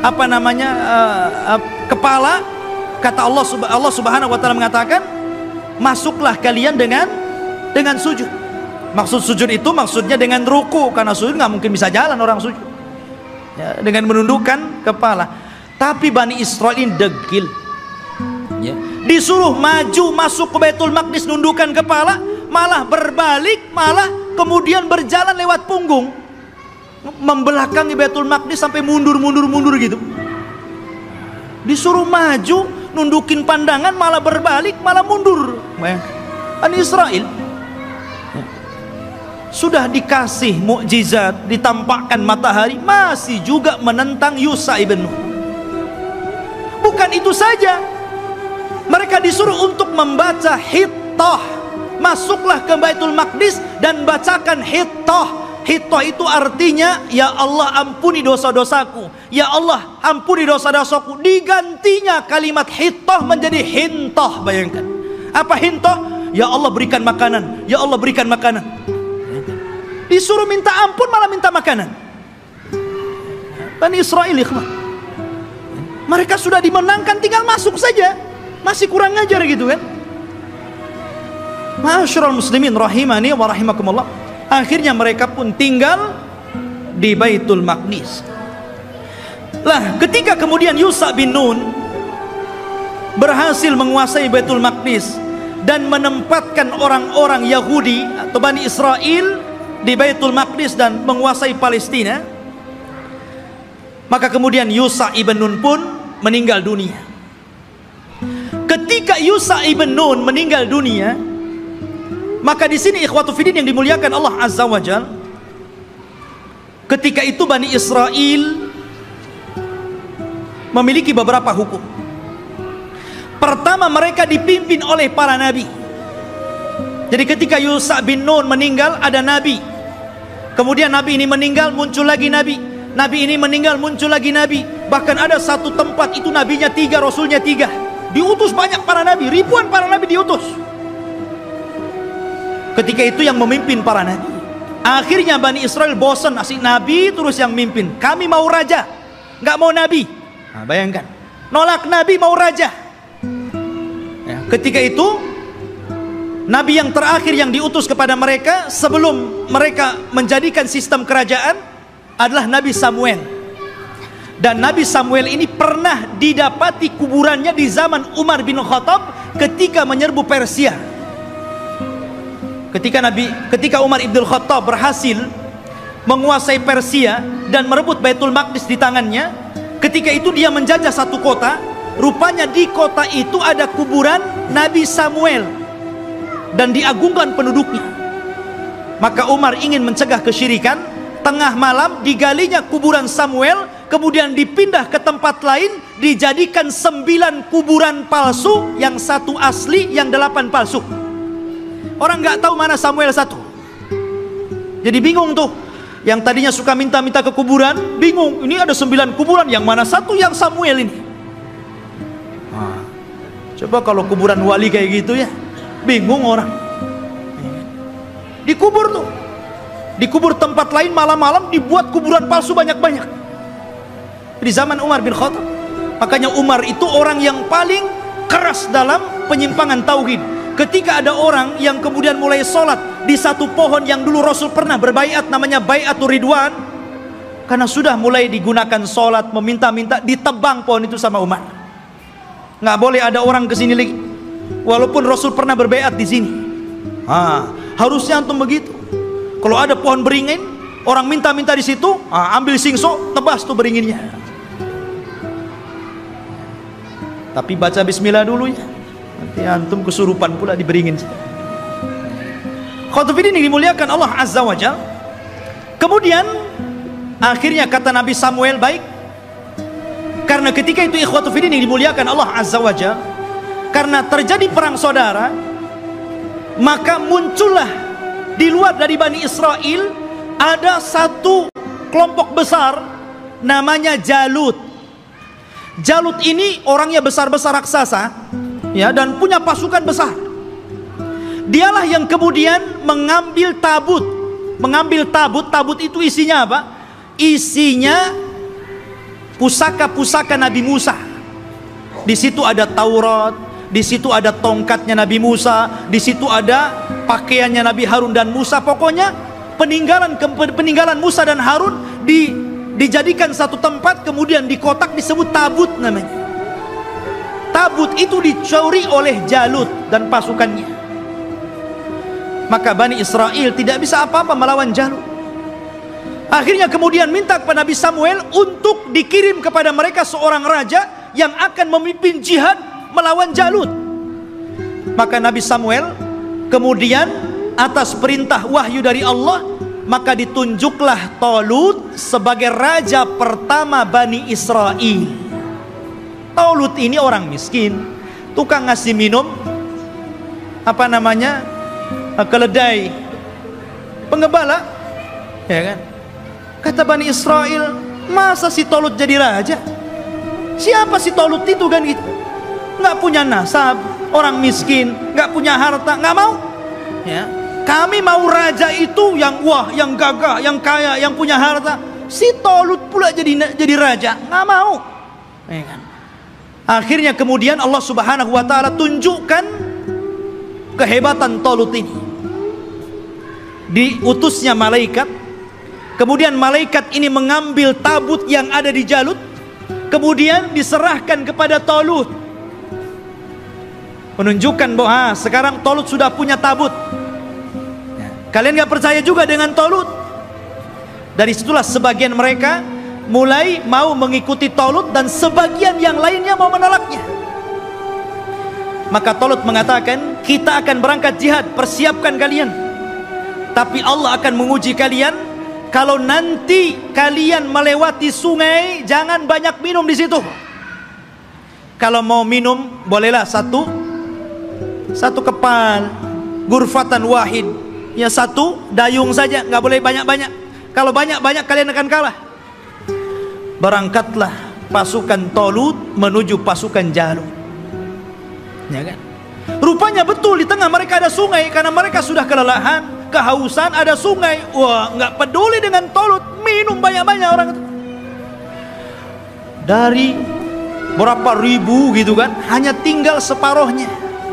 kepala. Kata Allah Subhanahu wa taala mengatakan, masuklah kalian dengan sujud. Maksud sujud itu maksudnya dengan ruku, karena sujud nggak mungkin bisa jalan orang sujud. Ya, dengan menundukkan kepala. Tapi Bani Israil ini degil. Ya. Disuruh maju masuk ke Baitul Maqdis nundukkan kepala, malah berbalik, malah kemudian berjalan lewat punggung, membelakangi Baitul Maqdis sampai mundur gitu. Disuruh maju nundukin pandangan, malah berbalik, malah mundur. Bani Israil sudah dikasih mukjizat, ditampakkan matahari, masih juga menentang Yusha ibn Nun. Bukan itu saja, mereka disuruh untuk membaca Hittah. Masuklah ke Baitul Maqdis dan bacakan Hittah. Hittah itu artinya, ya Allah ampuni dosa-dosaku, ya Allah ampuni dosa-dosaku. Digantinya kalimat Hittah menjadi Hintah. Bayangkan, apa Hintah? Ya Allah berikan makanan, ya Allah berikan makanan. Disuruh minta ampun malah minta makanan. Bani Israil ikhwan, mereka sudah dimenangkan, tinggal masuk saja, masih kurang ngajar gitu kan. Ma'asyiral muslimin rahimani wa rahimakumullah. Akhirnya mereka pun tinggal di Baitul Maqdis. Lah, ketika kemudian Yusha bin Nun berhasil menguasai Baitul Maqdis dan menempatkan orang-orang Yahudi atau Bani Israil di Baitul Maqdis dan menguasai Palestina, maka kemudian Yusha ibn Nun pun meninggal dunia. Ketika Yusha ibn Nun meninggal dunia, maka di sini ikhwatu fiddin yang dimuliakan Allah Azza wa Jalla, ketika itu Bani Israil memiliki beberapa hukum. Pertama, mereka dipimpin oleh para nabi. Jadi ketika Yusha bin Nun meninggal, ada nabi. Kemudian nabi ini meninggal, muncul lagi nabi. Nabi ini meninggal, muncul lagi nabi. Bahkan ada satu tempat itu nabinya 3, rasulnya 3. Diutus banyak para nabi, ribuan para nabi diutus. Ketika itu yang memimpin para nabi. Akhirnya Bani Israil bosan, asik nabi terus yang mimpin. Kami mau raja, nggak mau nabi. Nah, bayangkan, nolak nabi mau raja. Ya, ketika itu Nabi yang terakhir yang diutus kepada mereka sebelum mereka menjadikan sistem kerajaan adalah Nabi Samuel. Dan Nabi Samuel ini pernah didapati kuburannya di zaman Umar bin Khattab ketika menyerbu Persia. Ketika Umar bin Khattab berhasil menguasai Persia dan merebut Baitul Maqdis di tangannya, ketika itu dia menjajah satu kota. Rupanya di kota itu ada kuburan Nabi Samuel dan diagungkan penduduknya. Maka Umar ingin mencegah kesyirikan. Tengah malam digalinya kuburan Samuel, kemudian dipindah ke tempat lain, dijadikan 9 kuburan palsu, yang 1 asli, yang 8 palsu. Orang nggak tahu mana Samuel 1. Jadi bingung tuh. Yang tadinya suka minta-minta ke kuburan, bingung, ini ada 9 kuburan, yang mana 1 yang Samuel ini. Coba kalau kuburan wali kayak gitu ya, bingung orang. Dikubur tuh, dikubur tempat lain, malam-malam dibuat kuburan palsu banyak-banyak di zaman Umar bin Khattab. Makanya Umar itu orang yang paling keras dalam penyimpangan tauhid. Ketika ada orang yang kemudian mulai sholat di satu pohon yang dulu Rasul pernah berbaiat, namanya Baiatur Ridwan, karena sudah mulai digunakan sholat, meminta-minta, ditebang pohon itu sama Umar. Nggak boleh ada orang kesini lagi, walaupun Rasul pernah berbaiat di sini. Harusnya antum begitu. Kalau ada pohon beringin, orang minta-minta di situ, ambil singso, tebas tuh beringinnya. Tapi baca bismillah dulu ya, nanti antum kesurupan pula di beringin. Khotufidin yang dimuliakan Allah Azza wa Jal. Kemudian akhirnya kata Nabi Samuel, baik, karena ketika itu ikhwatufidin yang dimuliakan Allah Azza wa Jal, karena terjadi perang saudara, maka muncullah di luar dari Bani Israel ada satu kelompok besar namanya Jalut. Jalut ini orangnya besar-besar raksasa ya, dan punya pasukan besar. Dialah yang kemudian mengambil tabut. Tabut itu isinya apa? Isinya pusaka-pusaka Nabi Musa. Di situ ada Taurat, di situ ada tongkatnya Nabi Musa, di situ ada pakaiannya Nabi Harun dan Musa. Pokoknya peninggalan Musa dan Harun dijadikan satu tempat, kemudian di kotak disebut tabut namanya. Tabut itu dicuri oleh Jalut dan pasukannya. Maka Bani Israel tidak bisa apa-apa melawan Jalut. Akhirnya kemudian minta kepada Nabi Samuel untuk dikirim kepada mereka seorang raja yang akan memimpin jihad melawan Jalut. Maka Nabi Samuel kemudian atas perintah wahyu dari Allah, maka ditunjuklah Talut sebagai raja pertama Bani Israel. Talut ini orang miskin, tukang ngasih minum keledai, penggembala, ya kan? Kata Bani Israel, masa si Talut jadi raja? Siapa si Talut itu kan gitu? Nggak punya nasab, orang miskin, nggak punya harta, nggak mau. Ya, kami mau raja itu yang wah, yang gagah, yang kaya, yang punya harta. Si Talut pula jadi raja, nggak mau. Ya kan? Akhirnya kemudian Allah Subhanahu wa Ta'ala tunjukkan kehebatan Talut ini. Diutusnya malaikat. Kemudian malaikat ini mengambil tabut yang ada di Jalut, kemudian diserahkan kepada Talut, menunjukkan bahwa sekarang Talut sudah punya tabut. Kalian gak percaya juga dengan Talut? Dari situlah sebagian mereka mulai mau mengikuti Talut, dan sebagian yang lainnya mau menolaknya. Maka Talut mengatakan, kita akan berangkat jihad, persiapkan kalian, tapi Allah akan menguji kalian. Kalau nanti kalian melewati sungai, jangan banyak minum di situ. Kalau mau minum, bolehlah satu kepal, gurfatan wahid, ya satu dayung saja, nggak boleh banyak-banyak. Kalau banyak-banyak kalian akan kalah. Berangkatlah pasukan Talut menuju pasukan Jalut. Ya kan? Rupanya betul di tengah mereka ada sungai, karena mereka sudah kelelahan, kehausan, ada sungai. Wah, nggak peduli dengan Talut, minum banyak-banyak orang itu. Dari berapa ribu gitu kan, hanya tinggal separuhnya.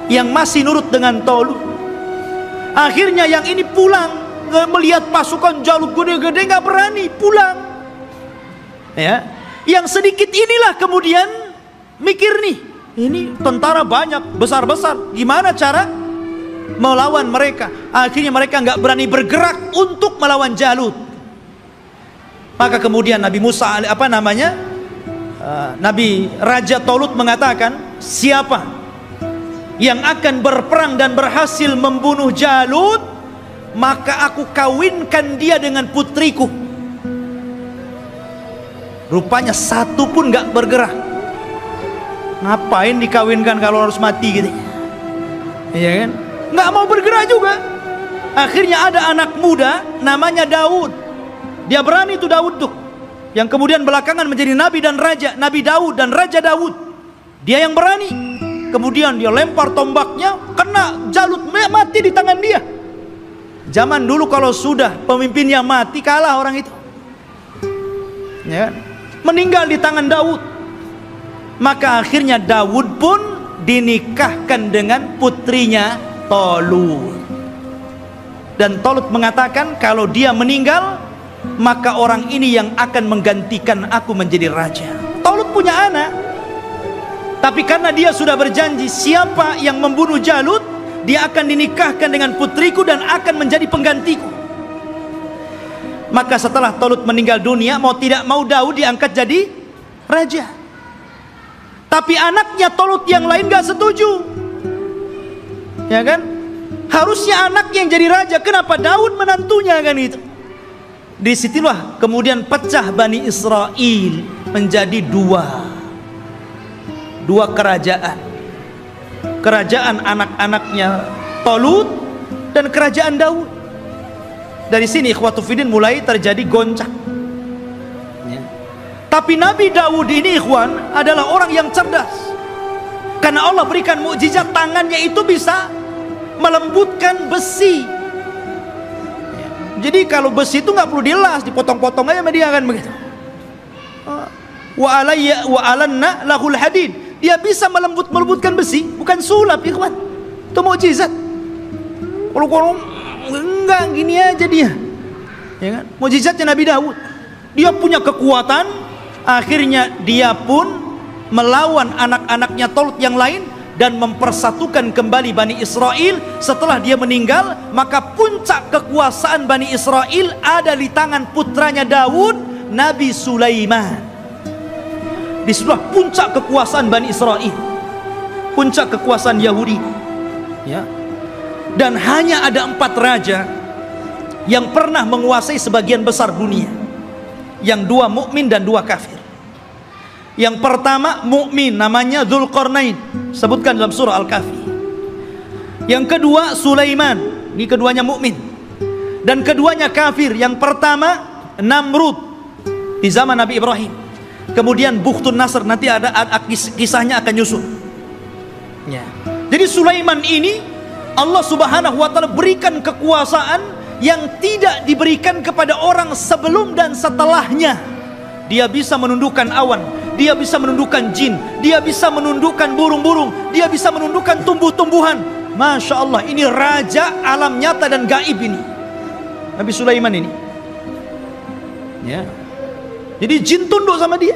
yang masih nurut dengan Talut. Akhirnya yang ini pulang, melihat pasukan Jalut gede-gede, nggak berani pulang. Ya, yang sedikit inilah kemudian mikir nih, ini tentara banyak, besar-besar, gimana cara melawan mereka? Akhirnya mereka nggak berani bergerak untuk melawan Jalut. Maka kemudian Nabi Musa, Nabi Raja Talut mengatakan, siapa yang akan berperang dan berhasil membunuh Jalut, maka aku kawinkan dia dengan putriku. Rupanya satu pun gak bergerak. Ngapain dikawinkan kalau harus mati gitu? Iya kan? Gak mau bergerak juga. Akhirnya ada anak muda namanya Daud. Dia berani tuh Daud tuh, yang kemudian belakangan menjadi nabi dan raja, Nabi Daud dan Raja Daud. Dia yang berani. Kemudian dia lempar tombaknya, kena Jalut, mati di tangan dia. Zaman dulu kalau sudah pemimpinnya mati, kalah orang itu, ya, meninggal di tangan Daud. Maka akhirnya Daud pun dinikahkan dengan putrinya Talut. Dan Talut mengatakan, kalau dia meninggal, maka orang ini yang akan menggantikan aku menjadi raja. Talut punya anak, tapi karena dia sudah berjanji, siapa yang membunuh Jalut, dia akan dinikahkan dengan putriku dan akan menjadi penggantiku. Maka setelah Talut meninggal dunia, mau tidak mau Daud diangkat jadi raja. Tapi anaknya Talut yang lain gak setuju, ya kan? Harusnya anaknya yang jadi raja, kenapa Daud menantunya, kan itu? Disitulah kemudian pecah Bani Israel menjadi dua kerajaan. Kerajaan anak-anaknya Talut dan kerajaan Daud. Dari sini ikhwatu fiddin mulai terjadi goncang, ya. Tapi Nabi Daud ini, ikhwan, adalah orang yang cerdas. Karena Allah berikan mukjizat, tangannya itu bisa melembutkan besi. Jadi kalau besi itu nggak perlu dilas, dipotong-potong aja sama dia, kan begitu. Wa alanna lahul hadid. Dia bisa melembutkan besi, bukan sulap, ikhwan. Itu mukjizat. Kalau enggak gini aja dia, ya kan? Mukjizatnya Nabi Daud. Dia punya kekuatan, akhirnya dia pun melawan anak-anaknya Talut yang lain dan mempersatukan kembali Bani Israel. Setelah dia meninggal, maka puncak kekuasaan Bani Israel ada di tangan putranya Daud, Nabi Sulaiman. Disitulah puncak kekuasaan Bani Israel, puncak kekuasaan Yahudi, ya. Dan hanya ada 4 raja yang pernah menguasai sebagian besar dunia, yang 2 mukmin dan 2 kafir. Yang pertama mukmin, namanya Dzulqarnain, sebutkan dalam surah Al-Kahfi. Yang kedua Sulaiman, ini keduanya mukmin. Dan keduanya kafir. Yang pertama Namrud di zaman Nabi Ibrahim. Kemudian Bukhtun Nasr, nanti ada kisahnya akan nyusul, ya. Jadi Sulaiman ini Allah Subhanahu wa taala berikan kekuasaan yang tidak diberikan kepada orang sebelum dan setelahnya. Dia bisa menundukkan awan, dia bisa menundukkan jin, dia bisa menundukkan burung-burung, dia bisa menundukkan tumbuh-tumbuhan. Masya Allah, ini raja alam nyata dan gaib ini, Nabi Sulaiman ini, ya. Jadi jin tunduk sama dia.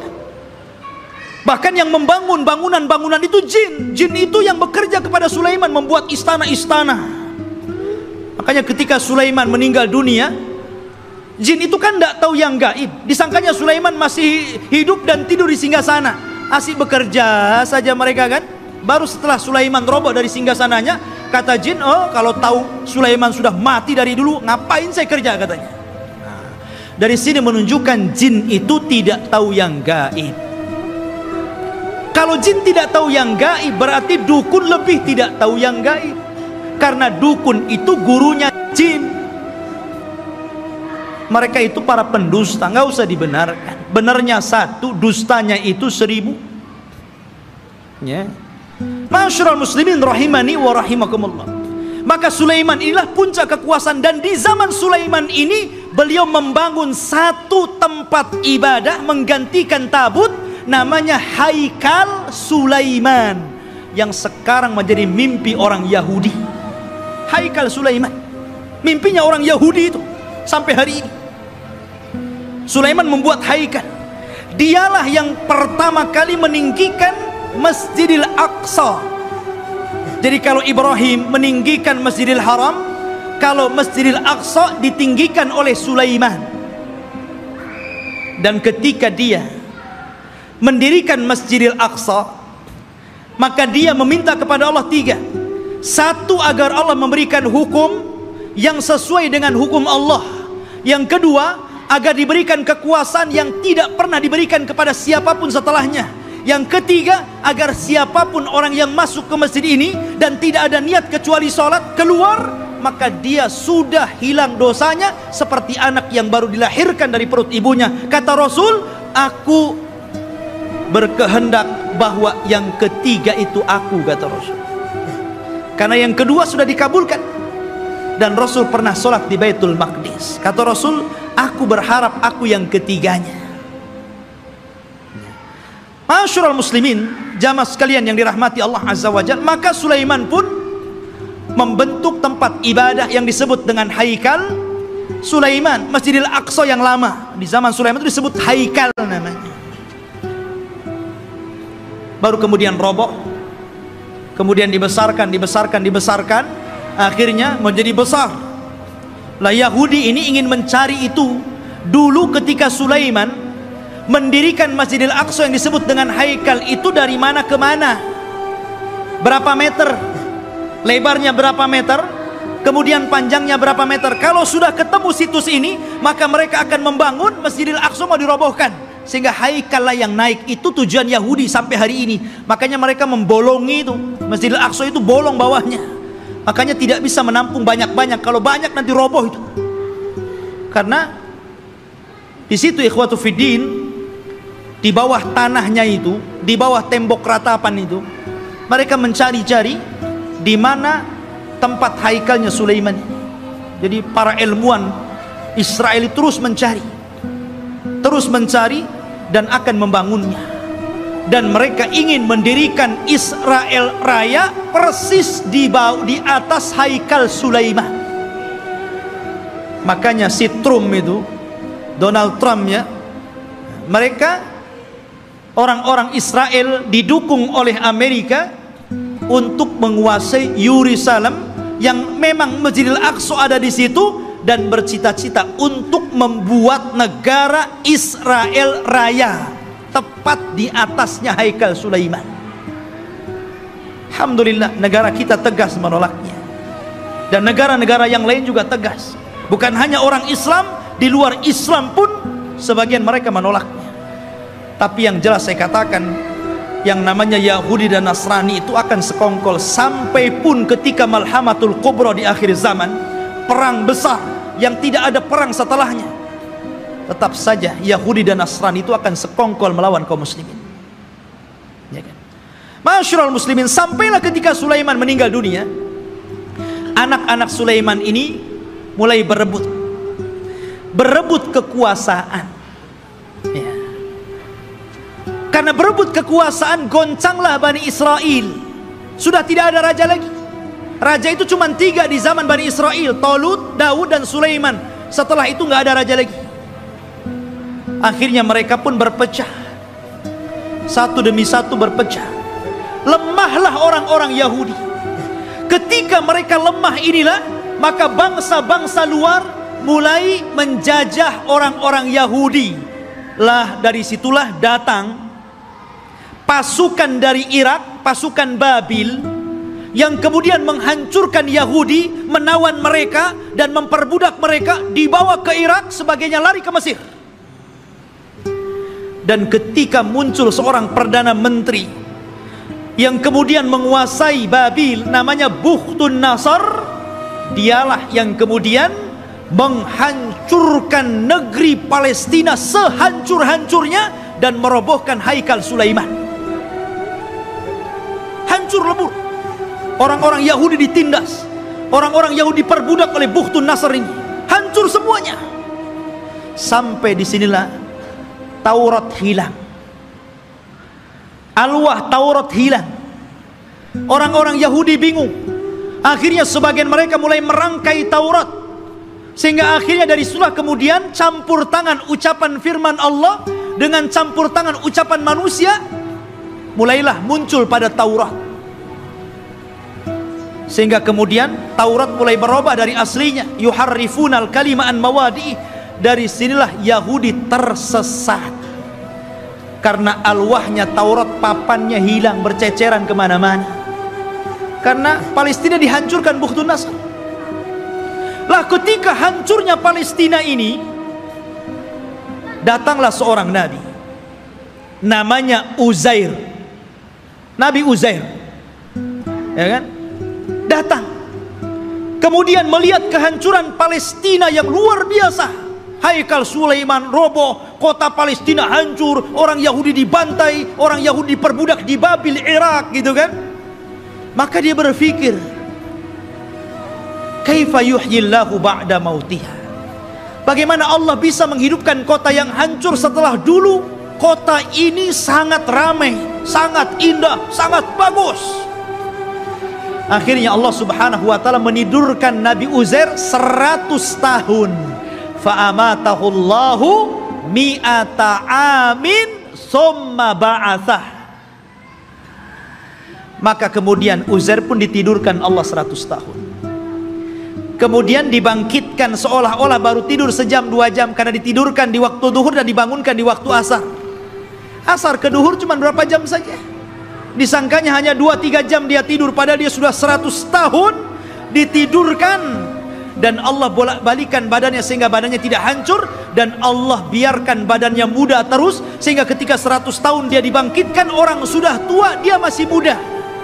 Bahkan yang membangun bangunan-bangunan itu jin. Jin itu yang bekerja kepada Sulaiman, membuat istana-istana. Makanya ketika Sulaiman meninggal dunia, jin itu kan tidak tahu yang gaib. Disangkanya Sulaiman masih hidup dan tidur di singgasana, asik bekerja saja mereka, kan. Baru setelah Sulaiman roboh dari singgasananya, kata jin, oh kalau tahu Sulaiman sudah mati dari dulu, ngapain saya kerja, katanya. Nah, dari sini menunjukkan jin itu tidak tahu yang gaib. Kalau jin tidak tahu yang gaib, berarti dukun lebih tidak tahu yang gaib. Karena dukun itu gurunya jin. Mereka itu para pendusta, nggak usah dibenarkan. Benarnya 1, dustanya itu 1000. Ya. Ma'asyiral muslimin rahimani wa rahimakumullah. Maka Sulaiman inilah puncak kekuasaan, dan di zaman Sulaiman ini beliau membangun 1 tempat ibadah menggantikan tabut, namanya Haikal Sulaiman. yang sekarang menjadi mimpi orang Yahudi. Haikal Sulaiman, mimpinya orang Yahudi itu sampai hari ini. Sulaiman membuat haikal. Dialah yang pertama kali meninggikan Masjidil Aqsa. Jadi kalau Ibrahim meninggikan Masjidil Haram, kalau Masjidil Aqsa ditinggikan oleh Sulaiman. Dan ketika dia mendirikan Masjidil Aqsa, maka dia meminta kepada Allah tiga. Satu, agar Allah memberikan hukum yang sesuai dengan hukum Allah. Yang kedua, agar diberikan kekuasaan yang tidak pernah diberikan kepada siapapun setelahnya. Yang ketiga, agar siapapun orang yang masuk ke masjid ini dan tidak ada niat kecuali sholat, keluar, maka dia sudah hilang dosanya seperti anak yang baru dilahirkan dari perut ibunya. Kata Rasul, aku berkehendak bahwa yang ketiga itu aku, kata Rasul. Karena yang kedua sudah dikabulkan. Dan Rasul pernah sholat di Baitul Maqdis. Kata Rasul, aku berharap aku yang ketiganya. Masyarul muslimin, jamaah sekalian yang dirahmati Allah Azza wa Jalla, maka Sulaiman pun membentuk tempat ibadah yang disebut dengan Haikal Sulaiman, Masjidil Aqsa yang lama. Di zaman Sulaiman itu disebut Haikal namanya. Baru kemudian roboh, kemudian dibesarkan, akhirnya menjadi besar. Lah Yahudi ini ingin mencari itu. Dulu ketika Sulaiman mendirikan Masjidil Aqsa yang disebut dengan Haikal itu, dari mana ke mana, berapa meter, lebarnya berapa meter, kemudian panjangnya berapa meter. Kalau sudah ketemu situs ini, maka mereka akan membangun Masjidil Aqsa mau dirobohkan. Sehingga Haikal lah yang naik. Itu tujuan Yahudi sampai hari ini. Makanya mereka membolongi itu. Masjidil Aqsa itu bolong bawahnya. Makanya tidak bisa menampung banyak-banyak. Kalau banyak nanti roboh itu. Karena di situ ikhwatu fiddin, di bawah tanahnya itu, di bawah tembok ratapan itu, mereka mencari-cari di mana tempat haikalnya Sulaiman. Jadi para ilmuwan Israel terus mencari dan akan membangunnya. Dan mereka ingin mendirikan Israel Raya persis di atas Haikal Sulaiman. Makanya si Trump itu, Donald Trump ya, mereka orang-orang Israel didukung oleh Amerika untuk menguasai Yerusalem, yang memang Masjidil Aqsa ada di situ, dan bercita-cita untuk membuat negara Israel Raya tepat di atasnya Haikal Sulaiman. Alhamdulillah, negara kita tegas menolaknya, dan negara-negara yang lain juga tegas. Bukan hanya orang Islam, di luar Islam pun sebagian mereka menolaknya. Tapi yang jelas saya katakan, yang namanya Yahudi dan Nasrani itu akan sekongkol sampai pun ketika Malhamatul Kubra di akhir zaman, perang besar yang tidak ada perang setelahnya, tetap saja Yahudi dan Nasrani itu akan sekongkol melawan kaum muslimin, ya kan? Masyarul muslimin, sampailah ketika Sulaiman meninggal dunia, anak-anak Sulaiman ini mulai berebut kekuasaan, ya. Karena berebut kekuasaan, goncanglah Bani Israel. Sudah tidak ada raja lagi. Raja itu cuma 3 di zaman Bani Israel, Talut, Daud, dan Sulaiman. Setelah itu nggak ada raja lagi. Akhirnya mereka pun berpecah, satu demi satu berpecah. Lemahlah orang-orang Yahudi. Ketika mereka lemah inilah, maka bangsa-bangsa luar mulai menjajah orang-orang Yahudi. Lah dari situlah datang pasukan dari Irak, pasukan Babil, yang kemudian menghancurkan Yahudi, menawan mereka dan memperbudak mereka, dibawa ke Irak, sebagainya lari ke Mesir. Dan ketika muncul seorang perdana menteri yang kemudian menguasai Babil, namanya Bukhtun Nasr, dialah yang kemudian menghancurkan negeri Palestina sehancur-hancurnya dan merobohkan Haikal Sulaiman. Hancur lebur. Orang-orang Yahudi ditindas, orang-orang Yahudi diperbudak oleh Bukhtun Nasr ini, hancur semuanya. Sampai disinilah Taurat hilang, Alwah Taurat hilang. Orang-orang Yahudi bingung. Akhirnya sebagian mereka mulai merangkai Taurat, sehingga akhirnya dari situlah kemudian campur tangan ucapan firman Allah dengan campur tangan ucapan manusia, mulailah muncul pada Taurat. Sehingga kemudian Taurat mulai berubah dari aslinya, yuharrifunal kalima an mawadi. Dari sinilah Yahudi tersesat, karena alwahnya Taurat, papannya hilang, berceceran kemana-mana. Karena Palestina dihancurkan Bukhtun Nasr. Lah ketika hancurnya Palestina ini, datanglah seorang nabi, namanya Uzair. Nabi Uzair, ya kan? Datang, kemudian melihat kehancuran Palestina yang luar biasa. Haikal Sulaiman roboh, kota Palestina hancur, orang Yahudi dibantai, orang Yahudi diperbudak di Babil, Irak, gitu kan? Maka dia berpikir, kaifa yuhyillahu ba'da mautiha? Bagaimana Allah bisa menghidupkan kota yang hancur setelah dulu kota ini sangat ramai, sangat indah, sangat bagus? Akhirnya Allah Subhanahu wa taala menidurkan Nabi Uzair 100 tahun. Fa'amatahu Allahu mi'ata amin summa ba'athah. Maka kemudian Uzair pun ditidurkan Allah 100 tahun. Kemudian dibangkitkan seolah-olah baru tidur sejam 2 jam, karena ditidurkan di waktu duhur dan dibangunkan di waktu asar. Asar ke duhur cuma berapa jam saja. Disangkanya hanya 2-3 jam dia tidur, padahal dia sudah 100 tahun ditidurkan. Dan Allah bolak-balikan badannya sehingga badannya tidak hancur, dan Allah biarkan badannya muda terus, sehingga ketika 100 tahun dia dibangkitkan, orang sudah tua dia masih muda.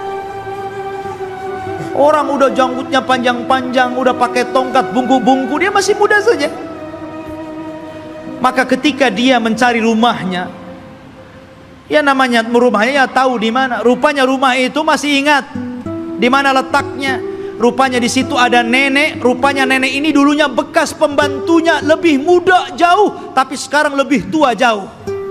Orang udah janggutnya panjang-panjang, udah pakai tongkat bungku-bungku, dia masih muda saja. Maka ketika dia mencari rumahnya, ya namanya rumahnya ya tahu di mana. Rupanya rumah itu masih ingat di mana letaknya. Rupanya di situ ada nenek. Rupanya nenek ini dulunya bekas pembantunya, lebih muda jauh, tapi sekarang lebih tua jauh.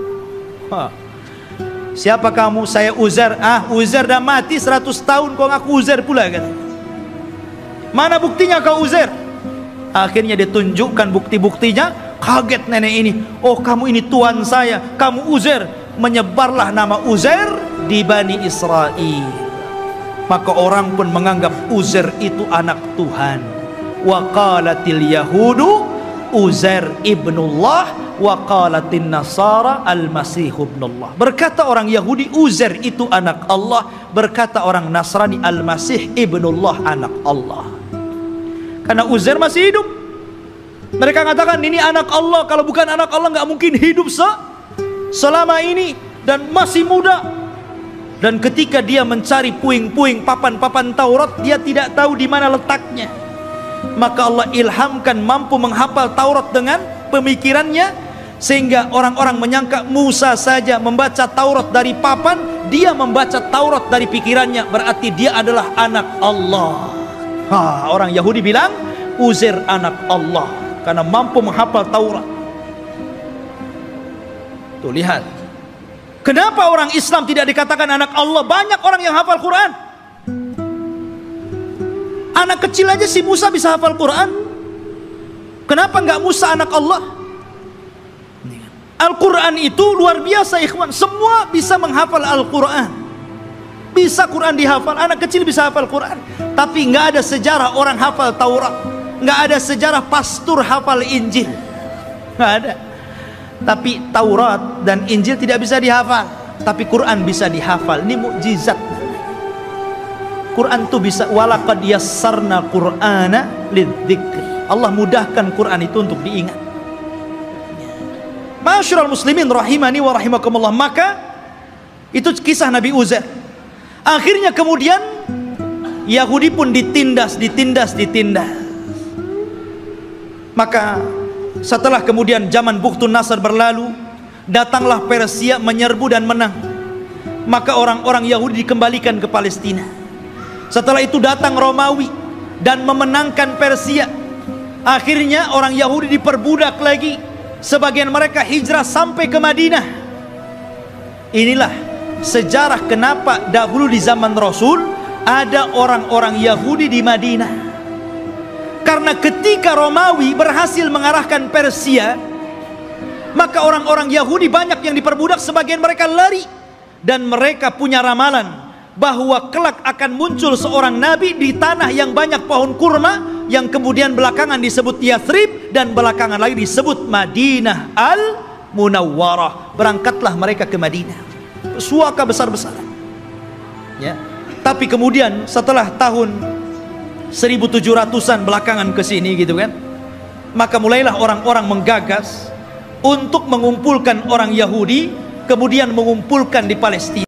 Siapa kamu? Saya Uzair. Uzair dah mati 100 tahun, kau ngaku Uzair pula kan? Mana buktinya kau Uzair? Akhirnya ditunjukkan bukti-buktinya. Kaget nenek ini. Oh, kamu ini tuan saya, kamu Uzair. Menyebarlah nama Uzair di Bani Israel. Maka orang pun menganggap Uzair itu anak Tuhan. Wa qalatil yahudu Uzair ibnullah wa qalatin nasara al-masih ibnullah. Berkata orang Yahudi Uzair itu anak Allah, berkata orang Nasrani al-masih ibnullah, anak Allah. Karena Uzair masih hidup. Mereka katakan ini anak Allah, kalau bukan anak Allah nggak mungkin hidup selama ini, dan masih muda. Dan ketika dia mencari puing-puing papan-papan Taurat, dia tidak tahu di mana letaknya. Maka Allah ilhamkan mampu menghafal Taurat dengan pemikirannya, sehingga orang-orang menyangka Musa saja membaca Taurat dari papan, dia membaca Taurat dari pikirannya, berarti dia adalah anak Allah. Orang Yahudi bilang Uzair anak Allah karena mampu menghafal Taurat. Tuh lihat, kenapa orang Islam tidak dikatakan anak Allah? Banyak orang yang hafal Quran. Anak kecil aja si Musa bisa hafal Quran. Kenapa nggak Musa anak Allah? Al-Quran itu luar biasa ikhwan. Semua bisa menghafal Al-Quran. Bisa Quran dihafal. Anak kecil bisa hafal Quran. Tapi nggak ada sejarah orang hafal Taurat. Nggak ada sejarah pastor hafal Injil. Nggak ada. Tapi Taurat dan Injil tidak bisa dihafal, tapi Quran bisa dihafal. Ini mukjizat. Quran itu bisa, walaqad yassarna Qur'ana lidzikr. Allah mudahkan Quran itu untuk diingat. Ma'asyiral muslimin rahimani wa rahimakumullah. Maka itu kisah Nabi Uzair. Akhirnya kemudian Yahudi pun ditindas. Maka setelah kemudian zaman Bukhtun Nasr berlalu, datanglah Persia menyerbu dan menang. Maka orang-orang Yahudi dikembalikan ke Palestina. Setelah itu datang Romawi dan memenangkan Persia. Akhirnya orang Yahudi diperbudak lagi. Sebagian mereka hijrah sampai ke Madinah. Inilah sejarah kenapa dahulu di zaman Rasul ada orang-orang Yahudi di Madinah. Karena ketika Romawi berhasil mengalahkan Persia, maka orang-orang Yahudi banyak yang diperbudak, sebagian mereka lari. Dan mereka punya ramalan bahwa kelak akan muncul seorang nabi di tanah yang banyak pohon kurma, yang kemudian belakangan disebut Yathrib dan belakangan lagi disebut Madinah Al-Munawwarah. Berangkatlah mereka ke Madinah, suaka besar-besaran, ya. Tapi kemudian setelah tahun 1700-an belakangan ke sini gitu kan, maka mulailah orang-orang menggagas untuk mengumpulkan orang Yahudi, kemudian mengumpulkan di Palestina.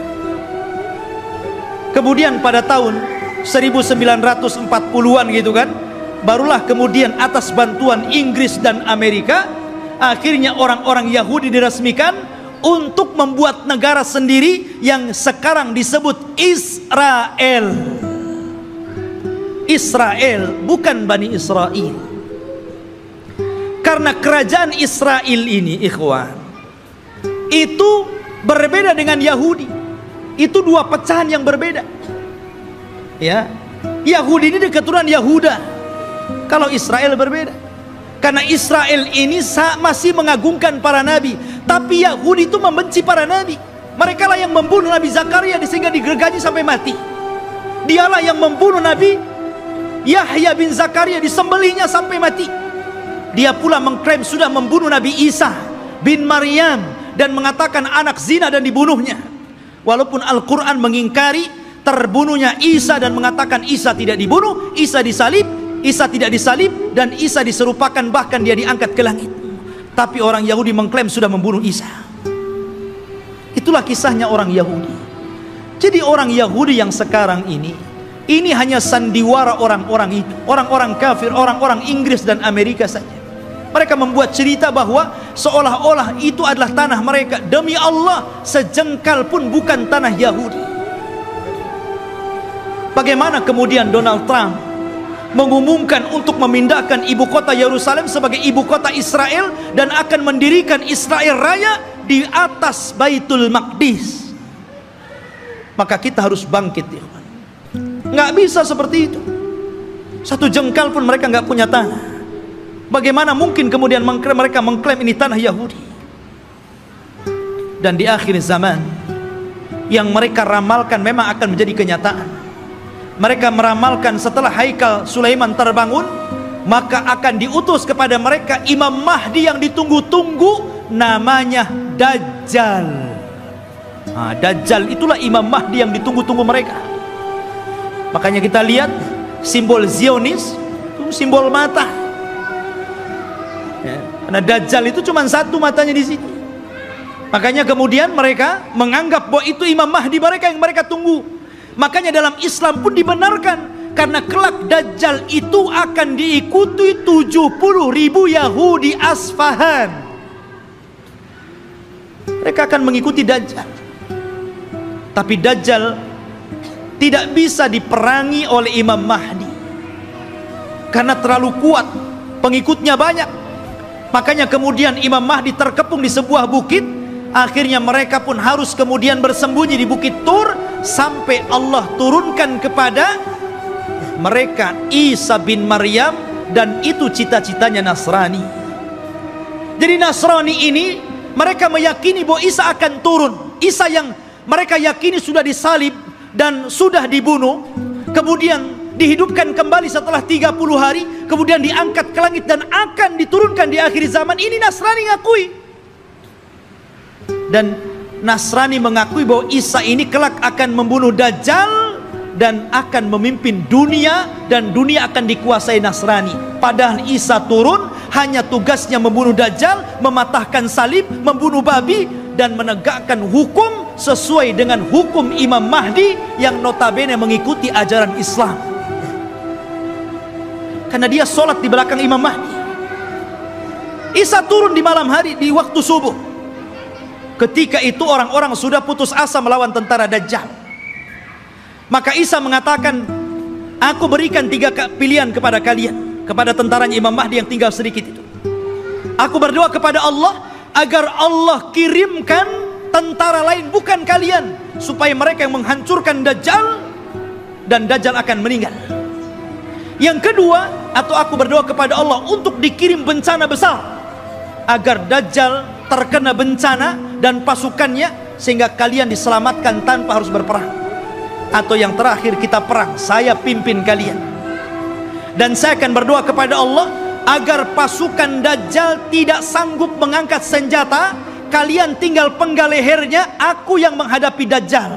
Kemudian pada tahun 1940-an gitu kan, barulah kemudian atas bantuan Inggris dan Amerika, akhirnya orang-orang Yahudi diresmikan untuk membuat negara sendiri yang sekarang disebut Israel. Israel, bukan Bani Israel. Karena kerajaan Israel ini, ikhwan, itu berbeda dengan Yahudi. Itu dua pecahan yang berbeda, ya. Yahudi ini keturunan Yahuda, kalau Israel berbeda. Karena Israel ini masih mengagungkan para nabi, tapi Yahudi itu membenci para nabi. Mereka lah yang membunuh Nabi Zakaria sehingga digergaji sampai mati. Dialah yang membunuh Nabi Yahya bin Zakaria, disembelihnya sampai mati. Dia pula mengklaim sudah membunuh Nabi Isa bin Maryam dan mengatakan anak zina dan dibunuhnya. Walaupun Al-Quran mengingkari terbunuhnya Isa dan mengatakan Isa tidak dibunuh, Isa disalib, Isa tidak disalib, dan Isa diserupakan bahkan dia diangkat ke langit. Tapi orang Yahudi mengklaim sudah membunuh Isa. Itulah kisahnya orang Yahudi. Jadi orang Yahudi yang sekarang ini hanya sandiwara orang-orang itu, orang-orang kafir, orang-orang Inggris dan Amerika saja. Mereka membuat cerita bahwa seolah-olah itu adalah tanah mereka. Demi Allah, sejengkal pun bukan tanah Yahudi. Bagaimana kemudian Donald Trump mengumumkan untuk memindahkan ibu kota Yerusalem sebagai ibu kota Israel dan akan mendirikan Israel Raya di atas Baitul Maqdis? Maka kita harus bangkit, ya. Nggak bisa seperti itu. Satu jengkal pun mereka nggak punya tanah. Bagaimana mungkin kemudian mereka mengklaim ini tanah Yahudi? Dan di akhir zaman, yang mereka ramalkan memang akan menjadi kenyataan. Mereka meramalkan setelah Haikal Sulaiman terbangun, maka akan diutus kepada mereka Imam Mahdi yang ditunggu-tunggu, namanya Dajjal. Nah, Dajjal itulah Imam Mahdi yang ditunggu-tunggu mereka. Makanya kita lihat simbol Zionis itu simbol mata. Ya, karena Dajjal itu cuma satu matanya di sini. Makanya kemudian mereka menganggap bahwa itu Imam Mahdi mereka yang mereka tunggu. Makanya dalam Islam pun dibenarkan, karena kelak Dajjal itu akan diikuti 70.000 Yahudi Asfahan. Mereka akan mengikuti Dajjal. Tapi Dajjal tidak bisa diperangi oleh Imam Mahdi karena terlalu kuat, pengikutnya banyak. Makanya kemudian Imam Mahdi terkepung di sebuah bukit. Akhirnya mereka pun harus kemudian bersembunyi di Bukit Tur sampai Allah turunkan kepada mereka Isa bin Maryam, dan itu cita-citanya Nasrani. Jadi Nasrani ini mereka meyakini bahwa Isa akan turun. Isa yang mereka yakini sudah disalib dan sudah dibunuh, kemudian dihidupkan kembali setelah 30 hari, kemudian diangkat ke langit dan akan diturunkan di akhir zaman. Ini Nasrani ngakui. Dan Nasrani mengakui bahwa Isa ini kelak akan membunuh Dajjal dan akan memimpin dunia, dan dunia akan dikuasai Nasrani. Padahal Isa turun hanya tugasnya membunuh Dajjal, mematahkan salib, membunuh babi, dan menegakkan hukum sesuai dengan hukum Imam Mahdi yang notabene mengikuti ajaran Islam. Karena dia sholat di belakang Imam Mahdi. Isa turun di malam hari di waktu subuh. Ketika itu orang-orang sudah putus asa melawan tentara Dajjal. Maka Isa mengatakan, aku berikan 3 pilihan kepada kalian, kepada tentaranya Imam Mahdi yang tinggal sedikit itu. Aku berdoa kepada Allah agar Allah kirimkan tentara lain bukan kalian, supaya mereka yang menghancurkan Dajjal dan Dajjal akan meninggal. Yang kedua, atau aku berdoa kepada Allah untuk dikirim bencana besar agar Dajjal terkena bencana dan pasukannya, sehingga kalian diselamatkan tanpa harus berperang. Atau yang terakhir, kita perang, saya pimpin kalian. Dan saya akan berdoa kepada Allah agar pasukan Dajjal tidak sanggup mengangkat senjata, kalian tinggal penggal lehernya, aku yang menghadapi Dajjal.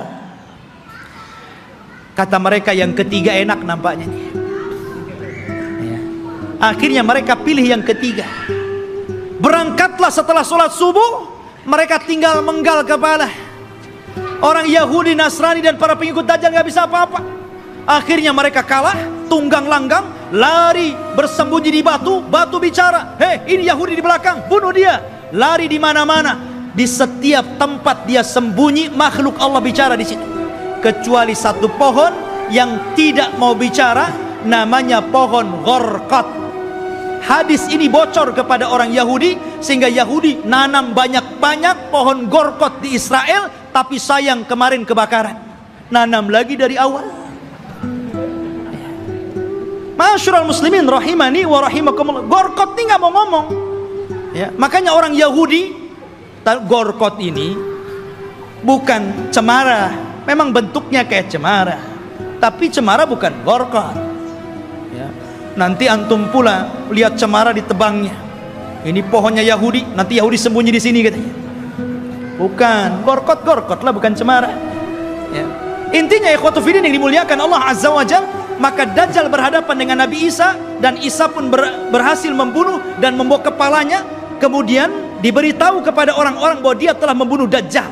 Kata mereka yang ketiga enak nampaknya nih. Akhirnya mereka pilih yang ketiga. Berangkatlah setelah sholat subuh, mereka tinggal menggal kepala. Orang Yahudi, Nasrani dan para pengikut Dajjal gak bisa apa-apa. Akhirnya mereka kalah, tunggang langgang, lari bersembunyi di batu. Batu bicara, hei ini Yahudi di belakang, bunuh dia. Lari di mana-mana, di setiap tempat dia sembunyi, makhluk Allah bicara di situ. Kecuali satu pohon yang tidak mau bicara, namanya pohon Gharqad. Hadis ini bocor kepada orang Yahudi, sehingga Yahudi nanam banyak-banyak pohon Gharqad di Israel. Tapi sayang kemarin kebakaran, nanam lagi dari awal. Ma'asyiral muslimin rahimani wa rahimakumullah, Gharqad ini nggak mau ngomong ya. Makanya orang Yahudi, Gharqad ini bukan cemara, memang bentuknya kayak cemara, tapi cemara bukan Gharqad ya. Nanti antum pula lihat cemara ditebangnya, ini pohonnya Yahudi, nanti Yahudi sembunyi di sini katanya. Bukan, Gharqad lah, bukan cemara ya. Intinya ikhwatu fiddin yang dimuliakan Allah Azza wa Jalla, maka Dajjal berhadapan dengan Nabi Isa, dan Isa pun berhasil membunuh dan membawa kepalanya. Kemudian diberitahu kepada orang-orang bahwa dia telah membunuh Dajjal.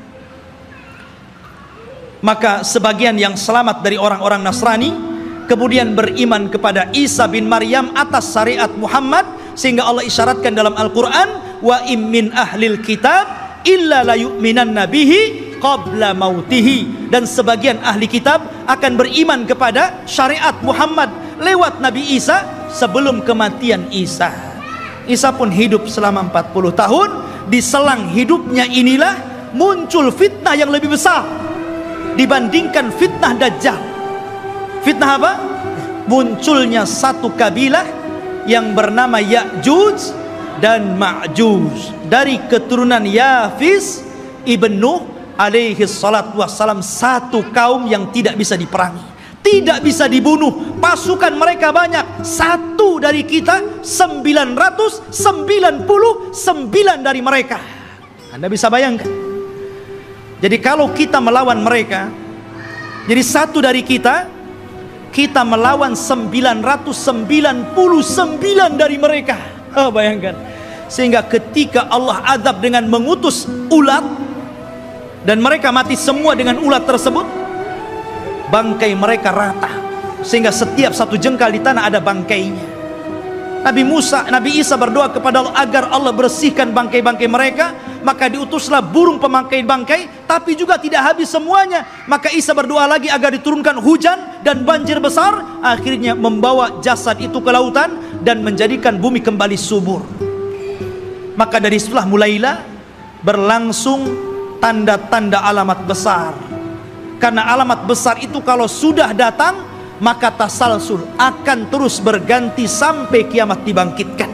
Maka sebagian yang selamat dari orang-orang Nasrani kemudian beriman kepada Isa bin Maryam atas syariat Muhammad, sehingga Allah isyaratkan dalam Al-Quran, wa im min ahlil kitab illa la yu'minanna bihi qabla mautihi. Dan sebagian ahli kitab akan beriman kepada syariat Muhammad lewat Nabi Isa sebelum kematian Isa. Isa pun hidup selama 40 tahun. Di selang hidupnya inilah muncul fitnah yang lebih besar dibandingkan fitnah Dajjal. Fitnah apa? Munculnya satu kabilah yang bernama Ya'juj dan Ma'juj dari keturunan Yafis ibn Nuh alaihi salatu wassalam. Satu kaum yang tidak bisa diperangi, tidak bisa dibunuh, pasukan mereka banyak. Satu dari kita 999 dari mereka. Anda bisa bayangkan. Jadi kalau kita melawan mereka, jadi satu dari kita melawan 999 dari mereka. Oh, bayangkan. Sehingga ketika Allah azab dengan mengutus ulat, dan mereka mati semua dengan ulat tersebut, bangkai mereka rata, sehingga setiap satu jengkal di tanah ada bangkainya. Nabi Isa berdoa kepada Allah agar Allah bersihkan bangkai-bangkai mereka. Maka diutuslah burung pemangkai bangkai, tapi juga tidak habis semuanya. Maka Isa berdoa lagi agar diturunkan hujan dan banjir besar. Akhirnya membawa jasad itu ke lautan dan menjadikan bumi kembali subur. Maka dari situlah mulailah berlangsung tanda-tanda alamat besar. Karena alamat besar itu kalau sudah datang, maka tasalsul akan terus berganti sampai kiamat dibangkitkan.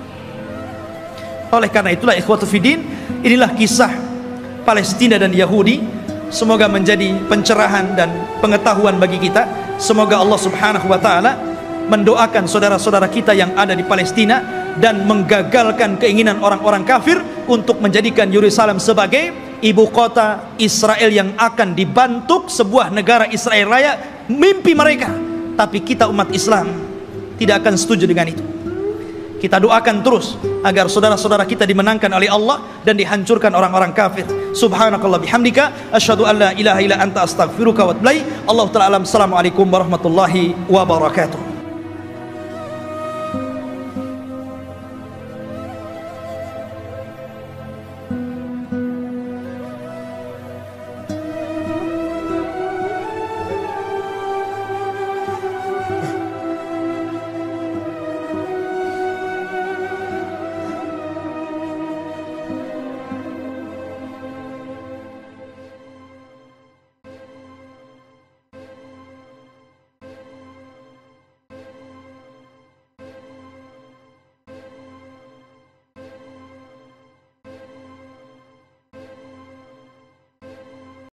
Oleh karena itulah ikhwatu fiddin, inilah kisah Palestina dan Yahudi. Semoga menjadi pencerahan dan pengetahuan bagi kita. Semoga Allah subhanahu wa ta'ala mendoakan saudara-saudara kita yang ada di Palestina dan menggagalkan keinginan orang-orang kafir untuk menjadikan Yerusalem sebagai ibu kota Israel yang akan dibentuk sebuah negara Israel Raya. Mimpi mereka, tapi kita umat Islam tidak akan setuju dengan itu. Kita doakan terus agar saudara-saudara kita dimenangkan oleh Allah dan dihancurkan orang-orang kafir. Subhanakallah bihamdika asyhadu an la ilaha illa anta astaghfiruka wa atubu ilaik. Allahu ta'ala alam. Assalamualaikum warahmatullahi wabarakatuh.